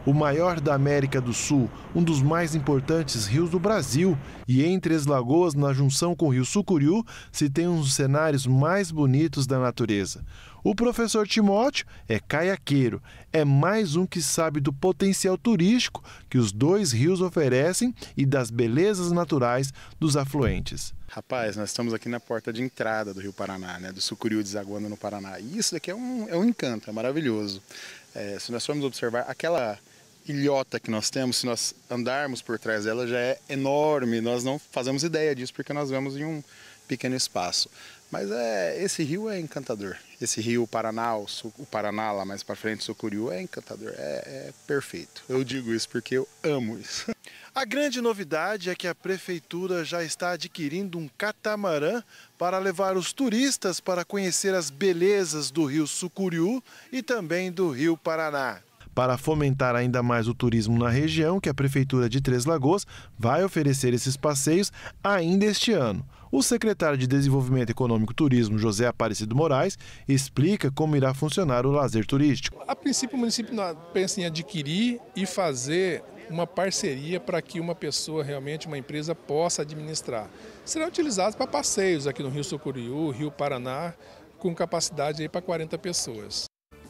o maior da América do Sul, um dos mais importantes rios do Brasil. E em Três Lagoas, na junção com o rio Sucuriú, se tem um dos cenários mais bonitos da natureza. O professor Timóteo é caiaqueiro, é mais um que sabe do potencial turístico que os dois rios oferecem e das belezas naturais dos afluentes. Rapaz, nós estamos aqui na porta de entrada do Rio Paraná, né, do Sucuriú desaguando no Paraná. E isso daqui é um encanto, é maravilhoso. Se nós formos observar, aquela ilhota que nós temos, se nós andarmos por trás dela, já é enorme. Nós não fazemos ideia disso porque nós vemos em um pequeno espaço. Mas esse rio é encantador. Esse rio Paraná, o Paraná lá mais para frente, o Sucuriú, é encantador, é perfeito. Eu digo isso porque eu amo isso. A grande novidade é que a prefeitura já está adquirindo um catamarã para levar os turistas para conhecer as belezas do rio Sucuriú e também do rio Paraná. Para fomentar ainda mais o turismo na região, que a Prefeitura de Três Lagoas vai oferecer esses passeios ainda este ano. O secretário de Desenvolvimento Econômico e Turismo, José Aparecido Moraes, explica como irá funcionar o lazer turístico. A princípio, o município pensa em adquirir e fazer uma parceria para que uma pessoa, realmente uma empresa, possa administrar. Serão utilizados para passeios aqui no Rio Sucuriú, Rio Paraná, com capacidade aí para 40 pessoas.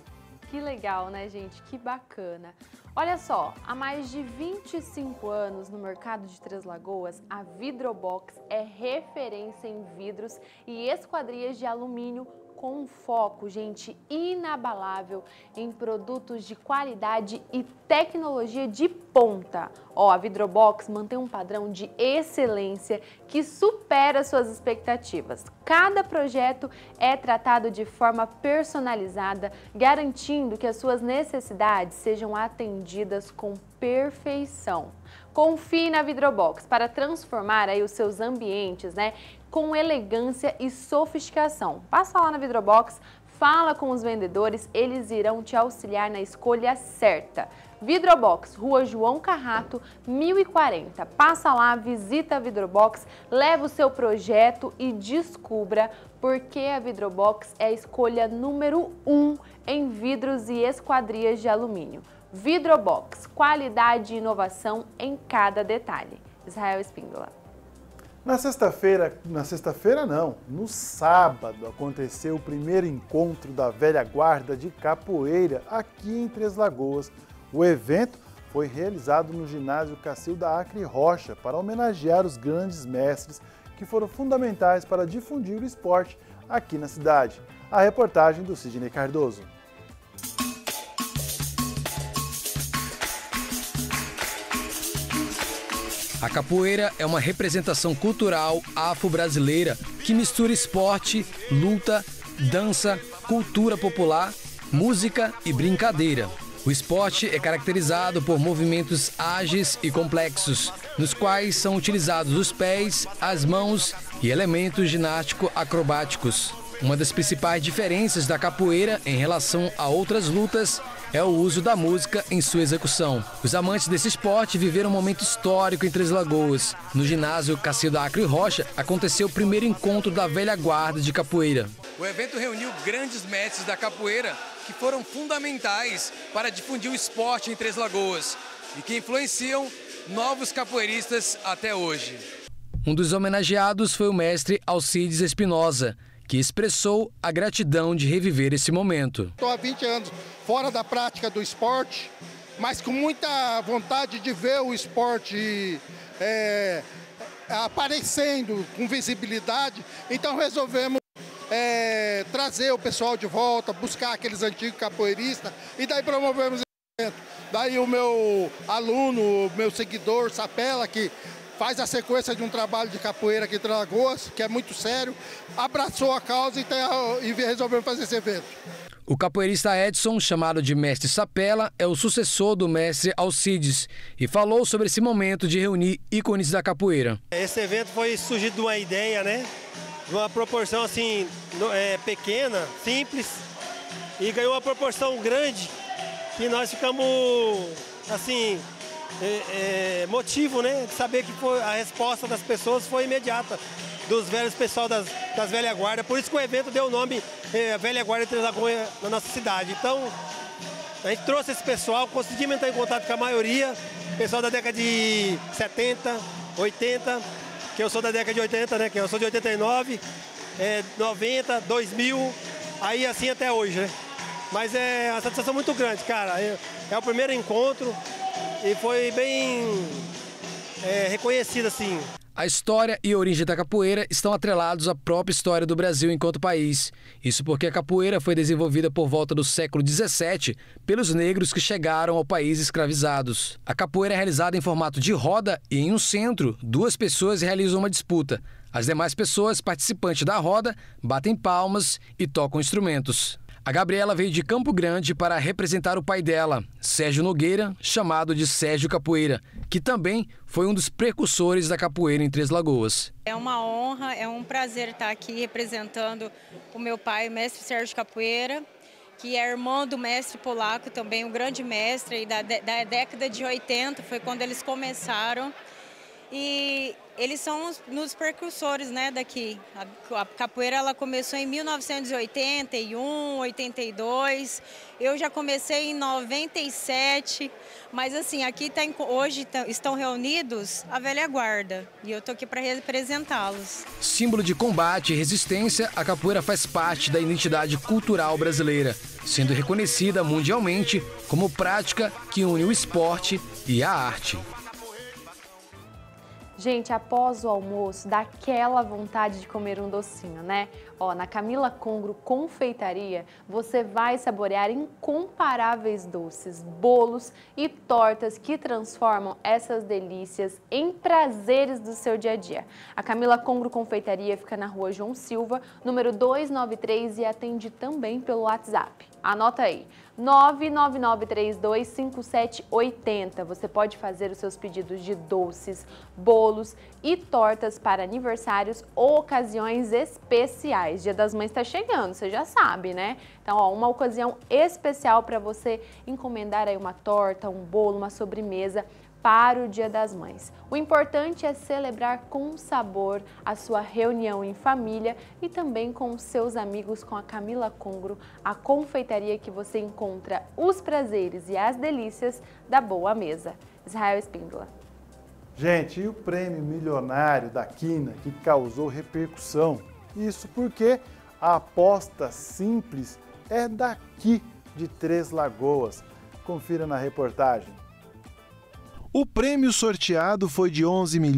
Que legal, né, gente? Que bacana. Olha só, há mais de 25 anos no mercado de Três Lagoas, a Vidrobox é referência em vidros e esquadrias de alumínio com um foco, gente, inabalável em produtos de qualidade e tecnologia de ponta. Ó, a Vidrobox mantém um padrão de excelência que supera suas expectativas. Cada projeto é tratado de forma personalizada, garantindo que as suas necessidades sejam atendidas com perfeição. Confie na Vidrobox para transformar aí os seus ambientes, né, com elegância e sofisticação. Passa lá na Vidrobox, fala com os vendedores, eles irão te auxiliar na escolha certa. Vidrobox, Rua João Carrato, 1040. Passa lá, visita a Vidrobox, leva o seu projeto e descubra por que a Vidrobox é a escolha número 1 em vidros e esquadrias de alumínio. Vidrobox, qualidade e inovação em cada detalhe. Israel Espíndola. No sábado aconteceu o primeiro encontro da velha guarda de capoeira aqui em Três Lagoas. O evento foi realizado no ginásio Cacilda Acre Rocha para homenagear os grandes mestres que foram fundamentais para difundir o esporte aqui na cidade. A reportagem do Sidney Cardoso. A capoeira é uma representação cultural afro-brasileira que mistura esporte, luta, dança, cultura popular, música e brincadeira. O esporte é caracterizado por movimentos ágeis e complexos, nos quais são utilizados os pés, as mãos e elementos ginástico-acrobáticos. Uma das principais diferenças da capoeira em relação a outras lutas é o uso da música em sua execução. Os amantes desse esporte viveram um momento histórico em Três Lagoas. No ginásio Cacilda Acre Rocha aconteceu o primeiro encontro da velha guarda de capoeira. O evento reuniu grandes mestres da capoeira que foram fundamentais para difundir o esporte em Três Lagoas e que influenciam novos capoeiristas até hoje. Um dos homenageados foi o mestre Alcides Espinosa, que expressou a gratidão de reviver esse momento. Estou há 20 anos fora da prática do esporte, mas com muita vontade de ver o esporte aparecendo com visibilidade. Então resolvemos trazer o pessoal de volta, buscar aqueles antigos capoeiristas e daí promovemos esse evento. Daí o meu aluno, meu seguidor, Sapela, que faz a sequência de um trabalho de capoeira aqui em Três Lagoas, que é muito sério, abraçou a causa e resolveu fazer esse evento. O capoeirista Edson, chamado de Mestre Sapela, é o sucessor do mestre Alcides e falou sobre esse momento de reunir ícones da capoeira. Esse evento foi surgido de uma ideia, né? De uma proporção assim, pequena, simples, e ganhou uma proporção grande que nós ficamos assim, motivo, né, de saber que a resposta das pessoas foi imediata, dos velhos pessoal das velhas guardas. Por isso que o evento deu o nome Velha Guarda de Três Lagoas na nossa cidade. Então, A gente trouxe esse pessoal, conseguimos entrar em contato com a maioria, pessoal da década de 70, 80, que eu sou da década de 80, né? Que eu sou de 89, 90, 2000, aí assim até hoje, né? Mas é uma satisfação muito grande, cara. É o primeiro encontro e foi bem reconhecido, assim. A história e a origem da capoeira estão atrelados à própria história do Brasil enquanto país. Isso porque a capoeira foi desenvolvida por volta do século XVII pelos negros que chegaram ao país escravizados. A capoeira é realizada em formato de roda e em um centro, 2 pessoas realizam uma disputa. As demais pessoas, participantes da roda, batem palmas e tocam instrumentos. A Gabriela veio de Campo Grande para representar o pai dela, Sérgio Nogueira, chamado de Sérgio Capoeira, que também foi um dos precursores da capoeira em Três Lagoas. É uma honra, é um prazer estar aqui representando o meu pai, o mestre Sérgio Capoeira, que é irmão do mestre polaco, também um grande mestre, e da década de 80 foi quando eles começaram. E eles são os precursores, né, daqui. A capoeira ela começou em 1981, 82. Eu já comecei em 97, mas assim, aqui hoje estão reunidos a velha guarda e eu tô aqui para representá-los. Símbolo de combate e resistência, a capoeira faz parte da identidade cultural brasileira, sendo reconhecida mundialmente como prática que une o esporte e a arte. Gente, após o almoço, dá aquela vontade de comer um docinho, né? Ó, na Camila Congro Confeitaria, você vai saborear incomparáveis doces, bolos e tortas que transformam essas delícias em prazeres do seu dia a dia. A Camila Congro Confeitaria fica na Rua João Silva, número 293 e atende também pelo WhatsApp. Anota aí, 999325780. Você pode fazer os seus pedidos de doces, bolos e tortas para aniversários ou ocasiões especiais. Dia das Mães está chegando, você já sabe, né? Então, ó, uma ocasião especial para você encomendar aí uma torta, um bolo, uma sobremesa para o Dia das Mães. O importante é celebrar com sabor a sua reunião em família e também com os seus amigos com a Camila Congro, a confeitaria que você encontra os prazeres e as delícias da boa mesa. Israel Espíndola. Gente, e o prêmio milionário da Quina que causou repercussão? Isso porque a aposta simples é daqui de Três Lagoas. Confira na reportagem. O prêmio sorteado foi de R$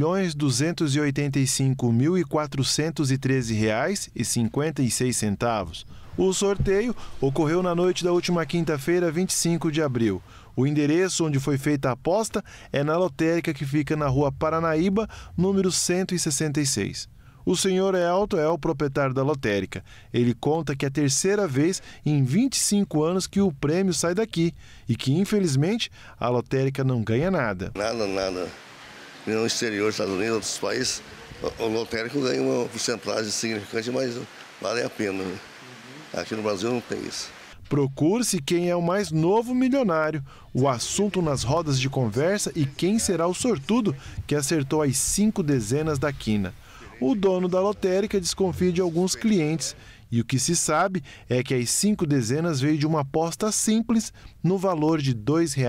11.285.413,56. O sorteio ocorreu na noite da última quinta-feira, 25 de abril. O endereço onde foi feita a aposta é na lotérica que fica na Rua Paranaíba, número 166. O senhor Elton é o proprietário da lotérica. Ele conta que é a terceira vez em 25 anos que o prêmio sai daqui e que, infelizmente, a lotérica não ganha nada. Nada. No exterior, Estados Unidos, outros países, o lotérico ganha uma porcentagem significante, mas vale a pena. Né? Aqui no Brasil não tem isso. Procure-se quem é o mais novo milionário, o assunto nas rodas de conversa e quem será o sortudo que acertou as 5 dezenas da quina. O dono da lotérica desconfia de alguns clientes e o que se sabe é que as 5 dezenas veio de uma aposta simples no valor de R$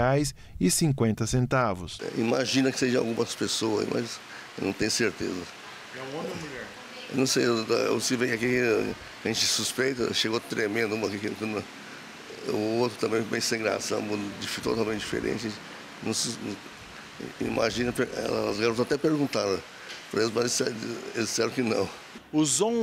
2,50. Imagina que seja algumas pessoas, mas eu não tenho certeza. É um homem ou mulher? Eu não sei, se vem aqui, a gente suspeita, chegou tremendo uma aqui, o outro também bem sem graça, totalmente diferente. Imagina, as garotas até perguntaram. Mas eles disseram que não. Os R$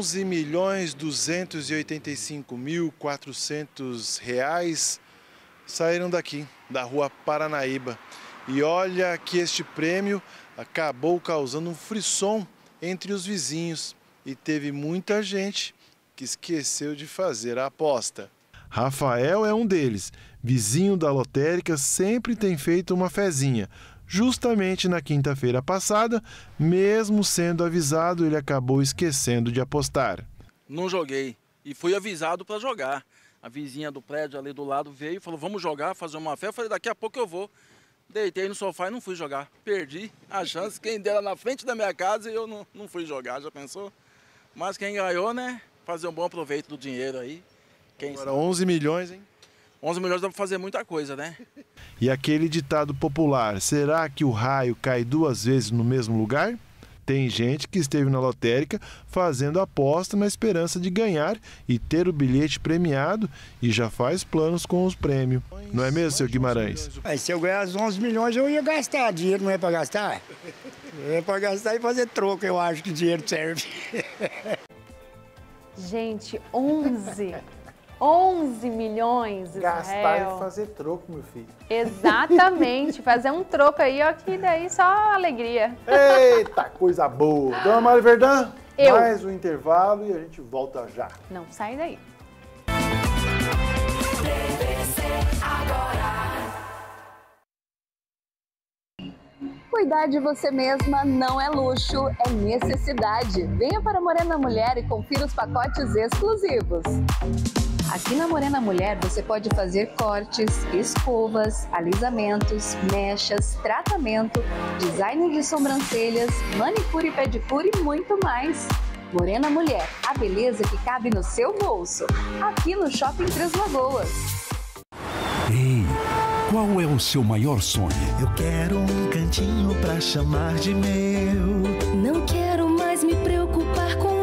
11.285.400 saíram daqui, da Rua Paranaíba. E olha que este prêmio acabou causando um frisson entre os vizinhos. E teve muita gente que esqueceu de fazer a aposta. Rafael é um deles. Vizinho da lotérica, sempre tem feito uma fezinha. Justamente na quinta-feira passada, mesmo sendo avisado, ele acabou esquecendo de apostar. Não joguei e fui avisado para jogar. A vizinha do prédio ali do lado veio e falou, vamos jogar, fazer uma fé. Eu falei, daqui a pouco eu vou. Deitei no sofá e não fui jogar. Perdi a chance, quem dera na frente da minha casa e eu não fui jogar, já pensou? Mas quem ganhou, né, fazer um bom proveito do dinheiro aí. Agora 11 milhões, hein? 11 milhões dá para fazer muita coisa, né? E aquele ditado popular, será que o raio cai 2 vezes no mesmo lugar? Tem gente que esteve na lotérica fazendo aposta na esperança de ganhar e ter o bilhete premiado e já faz planos com os prêmios. Não é mesmo, seu Guimarães? Se eu ganhar os 11 milhões, eu ia gastar. Dinheiro não é para gastar? É para gastar e fazer troco, eu acho que dinheiro serve. Gente, 11 milhões, Israel. Gastar e fazer troco, meu filho. Exatamente, fazer um troco aí, ó, que daí só alegria. Eita, coisa boa. Dona Mari Verdão, mais um intervalo e a gente volta já. Não sai daí. Cuidar de você mesma não é luxo, é necessidade. Venha para Morena Mulher e confira os pacotes exclusivos. Aqui na Morena Mulher você pode fazer cortes, escovas, alisamentos, mechas, tratamento, design de sobrancelhas, manicure e pedicure e muito mais. Morena Mulher, a beleza que cabe no seu bolso. Aqui no Shopping Três Lagoas. Ei, qual é o seu maior sonho? Eu quero um cantinho pra chamar de meu. Não quero mais me preocupar com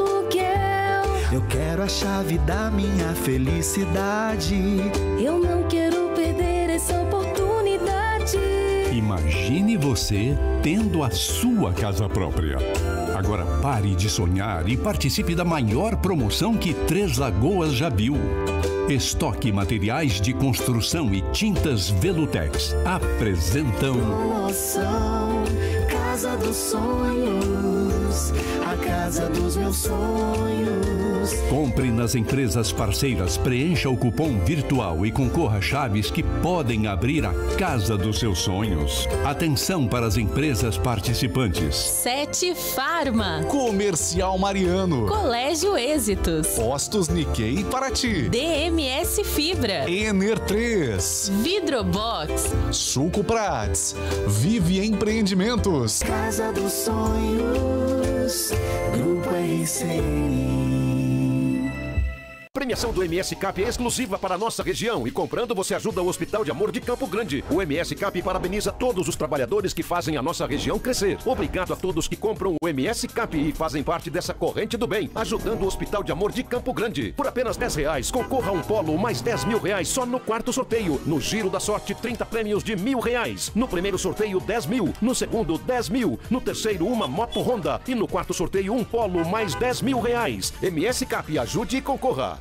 eu quero a chave da minha felicidade. Eu não quero perder essa oportunidade. Imagine você tendo a sua casa própria. Agora pare de sonhar e participe da maior promoção que Três Lagoas já viu. Estoque Materiais de Construção e Tintas Velutex apresentam promoção Casa dos Sonhos, a casa dos meus sonhos. Compre nas empresas parceiras, preencha o cupom virtual e concorra a chaves que podem abrir a casa dos seus sonhos. Atenção para as empresas participantes: Sete Farma, Comercial Mariano, Colégio Êxitos, Postos Nikkei Paraty, DMS Fibra, Ener 3, Vidrobox, Suco Prats, Vive Empreendimentos, Casa dos Sonhos, Grupo RCN. Premiação do MS Cap é exclusiva para a nossa região e comprando você ajuda o Hospital de Amor de Campo Grande. O MS Cap parabeniza todos os trabalhadores que fazem a nossa região crescer. Obrigado a todos que compram o MS Cap e fazem parte dessa corrente do bem, ajudando o Hospital de Amor de Campo Grande. Por apenas R$10, concorra a um polo mais R$10.000 só no quarto sorteio. No Giro da Sorte, 30 prêmios de R$1.000. No primeiro sorteio, 10 mil. No segundo, 10 mil. No terceiro, uma moto Honda. E no quarto sorteio, um polo mais R$10.000. MS Cap, ajude e concorra.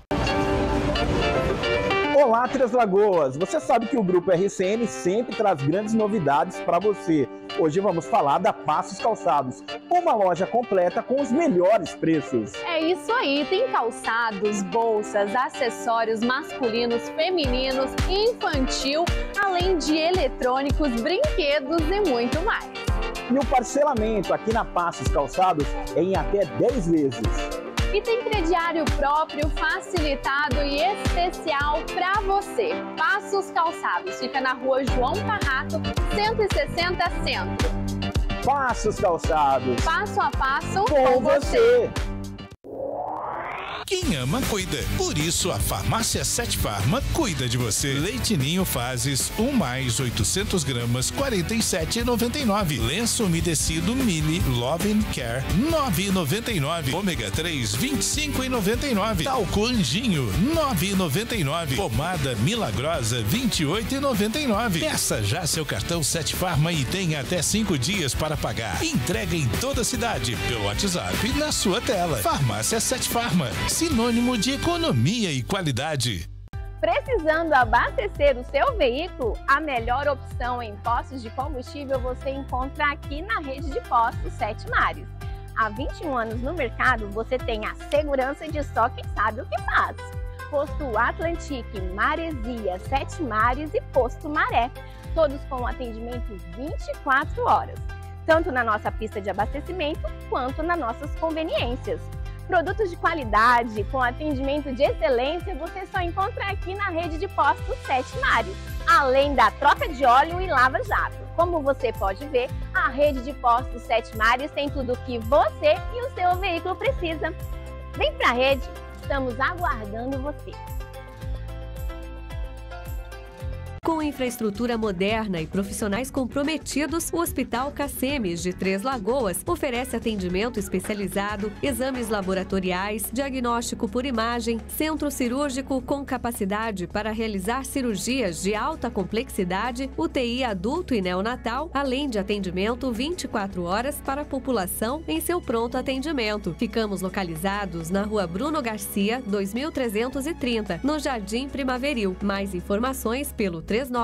Olá, Três Lagoas! Você sabe que o Grupo RCN sempre traz grandes novidades para você. Hoje vamos falar da Passos Calçados, uma loja completa com os melhores preços. É isso aí, tem calçados, bolsas, acessórios masculinos, femininos, infantil, além de eletrônicos, brinquedos e muito mais. E o parcelamento aqui na Passos Calçados é em até 10 vezes. E tem crediário próprio, facilitado e especial para você. Passos Calçados, fica na rua João Carrato, 160 Centro. Passos Calçados. Passo a passo com você. Quem ama, cuida. Por isso, a Farmácia 7 Farma cuida de você. Leite Ninho Fases, 1 mais 800 gramas, R$ 47,99. Lenço umedecido Mili Love and Care, R$ 9,99. Ômega 3, R$ 25,99. Talco Anjinho, R$ 9,99. Pomada Milagrosa, R$ 28,99. Peça já seu cartão 7 Farma e tenha até 5 dias para pagar. Entrega em toda a cidade, pelo WhatsApp na sua tela. Farmácia 7 Farma, sinônimo de economia e qualidade. Precisando abastecer o seu veículo, a melhor opção em postos de combustível você encontra aqui na rede de postos Sete Mares. Há 21 anos no mercado, você tem a segurança de só quem sabe o que faz. Posto Atlantique, Maresia, Sete Mares e Posto Maré, todos com atendimento 24 horas, tanto na nossa pista de abastecimento quanto nas nossas conveniências. Produtos de qualidade, com atendimento de excelência, você só encontra aqui na rede de postos Sete Mares, além da troca de óleo e lava-jato. Como você pode ver, a rede de postos Sete Mares tem tudo o que você e o seu veículo precisa. Vem pra rede, estamos aguardando você. Com infraestrutura moderna e profissionais comprometidos, o Hospital Cacemes de Três Lagoas oferece atendimento especializado, exames laboratoriais, diagnóstico por imagem, centro cirúrgico com capacidade para realizar cirurgias de alta complexidade, UTI adulto e neonatal, além de atendimento 24 horas para a população em seu pronto atendimento. Ficamos localizados na Rua Bruno Garcia, 2330, no Jardim Primaveril. Mais informações pelo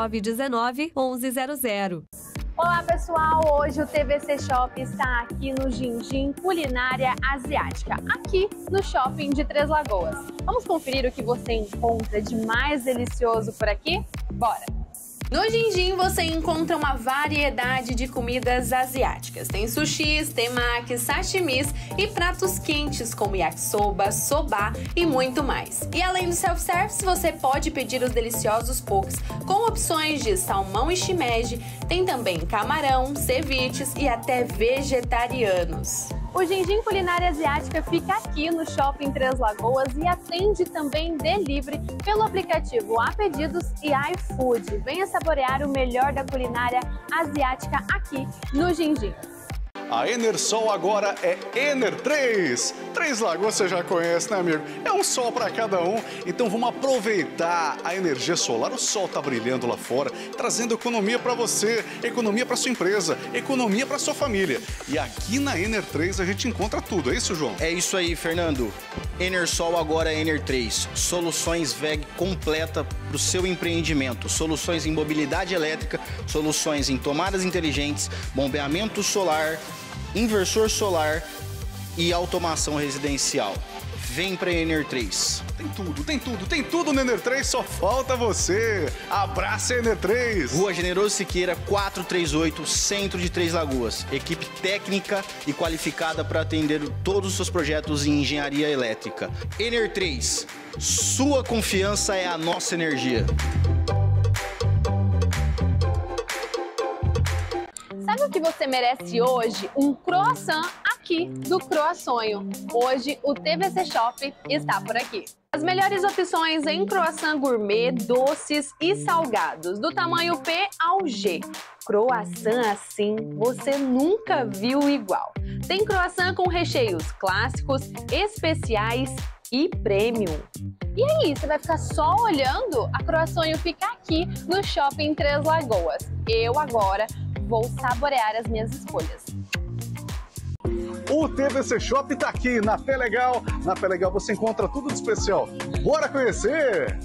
3919-1100. Olá pessoal, hoje o TVC Shop está aqui no Gingim Culinária Asiática, aqui no Shopping de Três Lagoas. Vamos conferir o que você encontra de mais delicioso por aqui? Bora! No Gingim você encontra uma variedade de comidas asiáticas. Tem sushis, temakis, sashimis e pratos quentes como yakisoba, soba e muito mais. E além do self-service, você pode pedir os deliciosos pokes com opções de salmão e shimeji. Tem também camarão, ceviches e até vegetarianos. O Gingim Culinária Asiática fica aqui no Shopping Três Lagoas e atende também delivery pelo aplicativo A Pedidos e iFood. Venha saborear o melhor da culinária asiática aqui no Gingim. A Enersol agora é Ener 3. Três Lagoas você já conhece, né, amigo? É um sol para cada um, então vamos aproveitar a energia solar. O sol tá brilhando lá fora, trazendo economia para você, economia para sua empresa, economia para sua família. E aqui na Ener 3 a gente encontra tudo, é isso, João? É isso aí, Fernando. Enersol agora é Ener 3. Soluções VEG completa para o seu empreendimento. Soluções em mobilidade elétrica, soluções em tomadas inteligentes, bombeamento solar, inversor solar e automação residencial. Vem para Ener 3. Tem tudo no Ener 3, só falta você. Abraça Ener 3. Rua Generoso Siqueira, 438, centro de Três Lagoas. Equipe técnica e qualificada para atender todos os seus projetos em engenharia elétrica. Ener 3, sua confiança é a nossa energia. Sabe o que você merece hoje? Um croissant aqui do Croassonho. Hoje o TVC Shop está por aqui. As melhores opções em croissant gourmet, doces e salgados, do tamanho P ao G. Croissant assim você nunca viu igual. Tem croissant com recheios clássicos, especiais e premium. E aí, você vai ficar só olhando? A Croassonho fica aqui no Shopping Três Lagoas. Eu agora vou saborear as minhas escolhas. O TVC Shop tá aqui na Pé Legal. Na Pé Legal você encontra tudo de especial. Bora conhecer!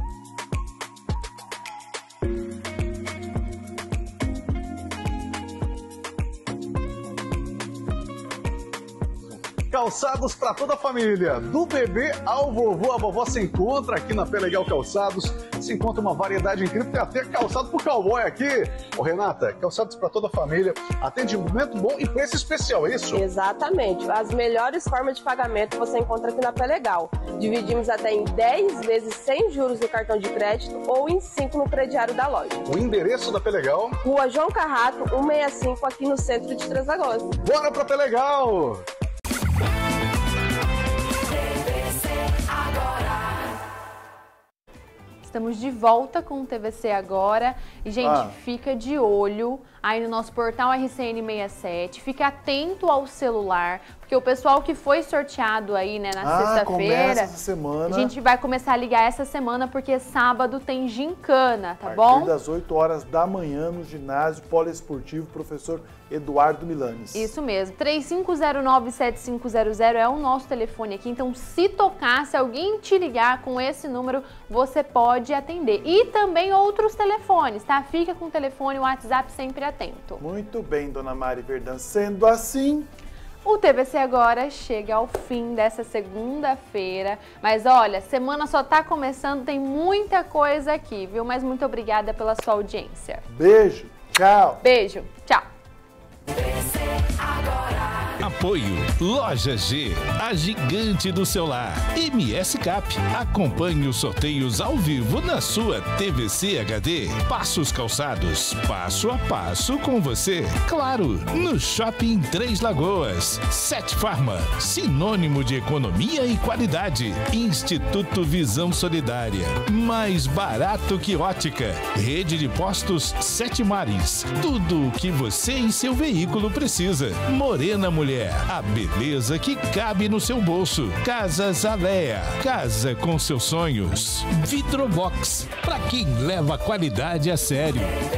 Calçados para toda a família, do bebê ao vovô, a vovó se encontra aqui na Pé Legal Calçados. Se encontra uma variedade incrível, tem até calçado pro cowboy aqui. Ô Renata, calçados para toda a família, atendimento bom e preço especial, é isso? Exatamente, as melhores formas de pagamento você encontra aqui na Pé Legal. Dividimos até em 10 vezes sem juros no cartão de crédito ou em 5 no crediário da loja. O endereço da Pé Legal? Rua João Carrato, 165, aqui no centro de Três Lagoas. Bora pra Pé Legal! Estamos de volta com o TVC agora. E, gente, fica de olho aí no nosso portal RCN67. Fique atento ao celular, porque o pessoal que foi sorteado aí, né, na sexta-feira, essa semana. A gente vai começar a ligar essa semana, porque sábado tem gincana, tá a bom? partir das 8 horas da manhã no ginásio poliesportivo Professor Eduardo Milanes. Isso mesmo, 3509-7500 é o nosso telefone aqui, então se tocar, se alguém te ligar com esse número, você pode atender. E também outros telefones, tá? Fica com o telefone, o WhatsApp sempre atento. Muito bem, dona Mari Verdão. Sendo assim, o TVC agora chega ao fim dessa segunda-feira, mas olha, semana só tá começando, tem muita coisa aqui, viu? Mas muito obrigada pela sua audiência. Beijo, tchau. Beijo, tchau. A Apoio Loja G, a gigante do celular. MS Cap, acompanhe os sorteios ao vivo na sua TVC HD. Passos Calçados, passo a passo com você. Claro, no Shopping Três Lagoas. Sete Farma, sinônimo de economia e qualidade. Instituto Visão Solidária, mais barato que ótica. Rede de postos Sete Mares, tudo o que você e seu veículo precisa. Morena Mulher, a beleza que cabe no seu bolso. Casas Alea, casa com seus sonhos. Vidrobox, para quem leva a qualidade a sério.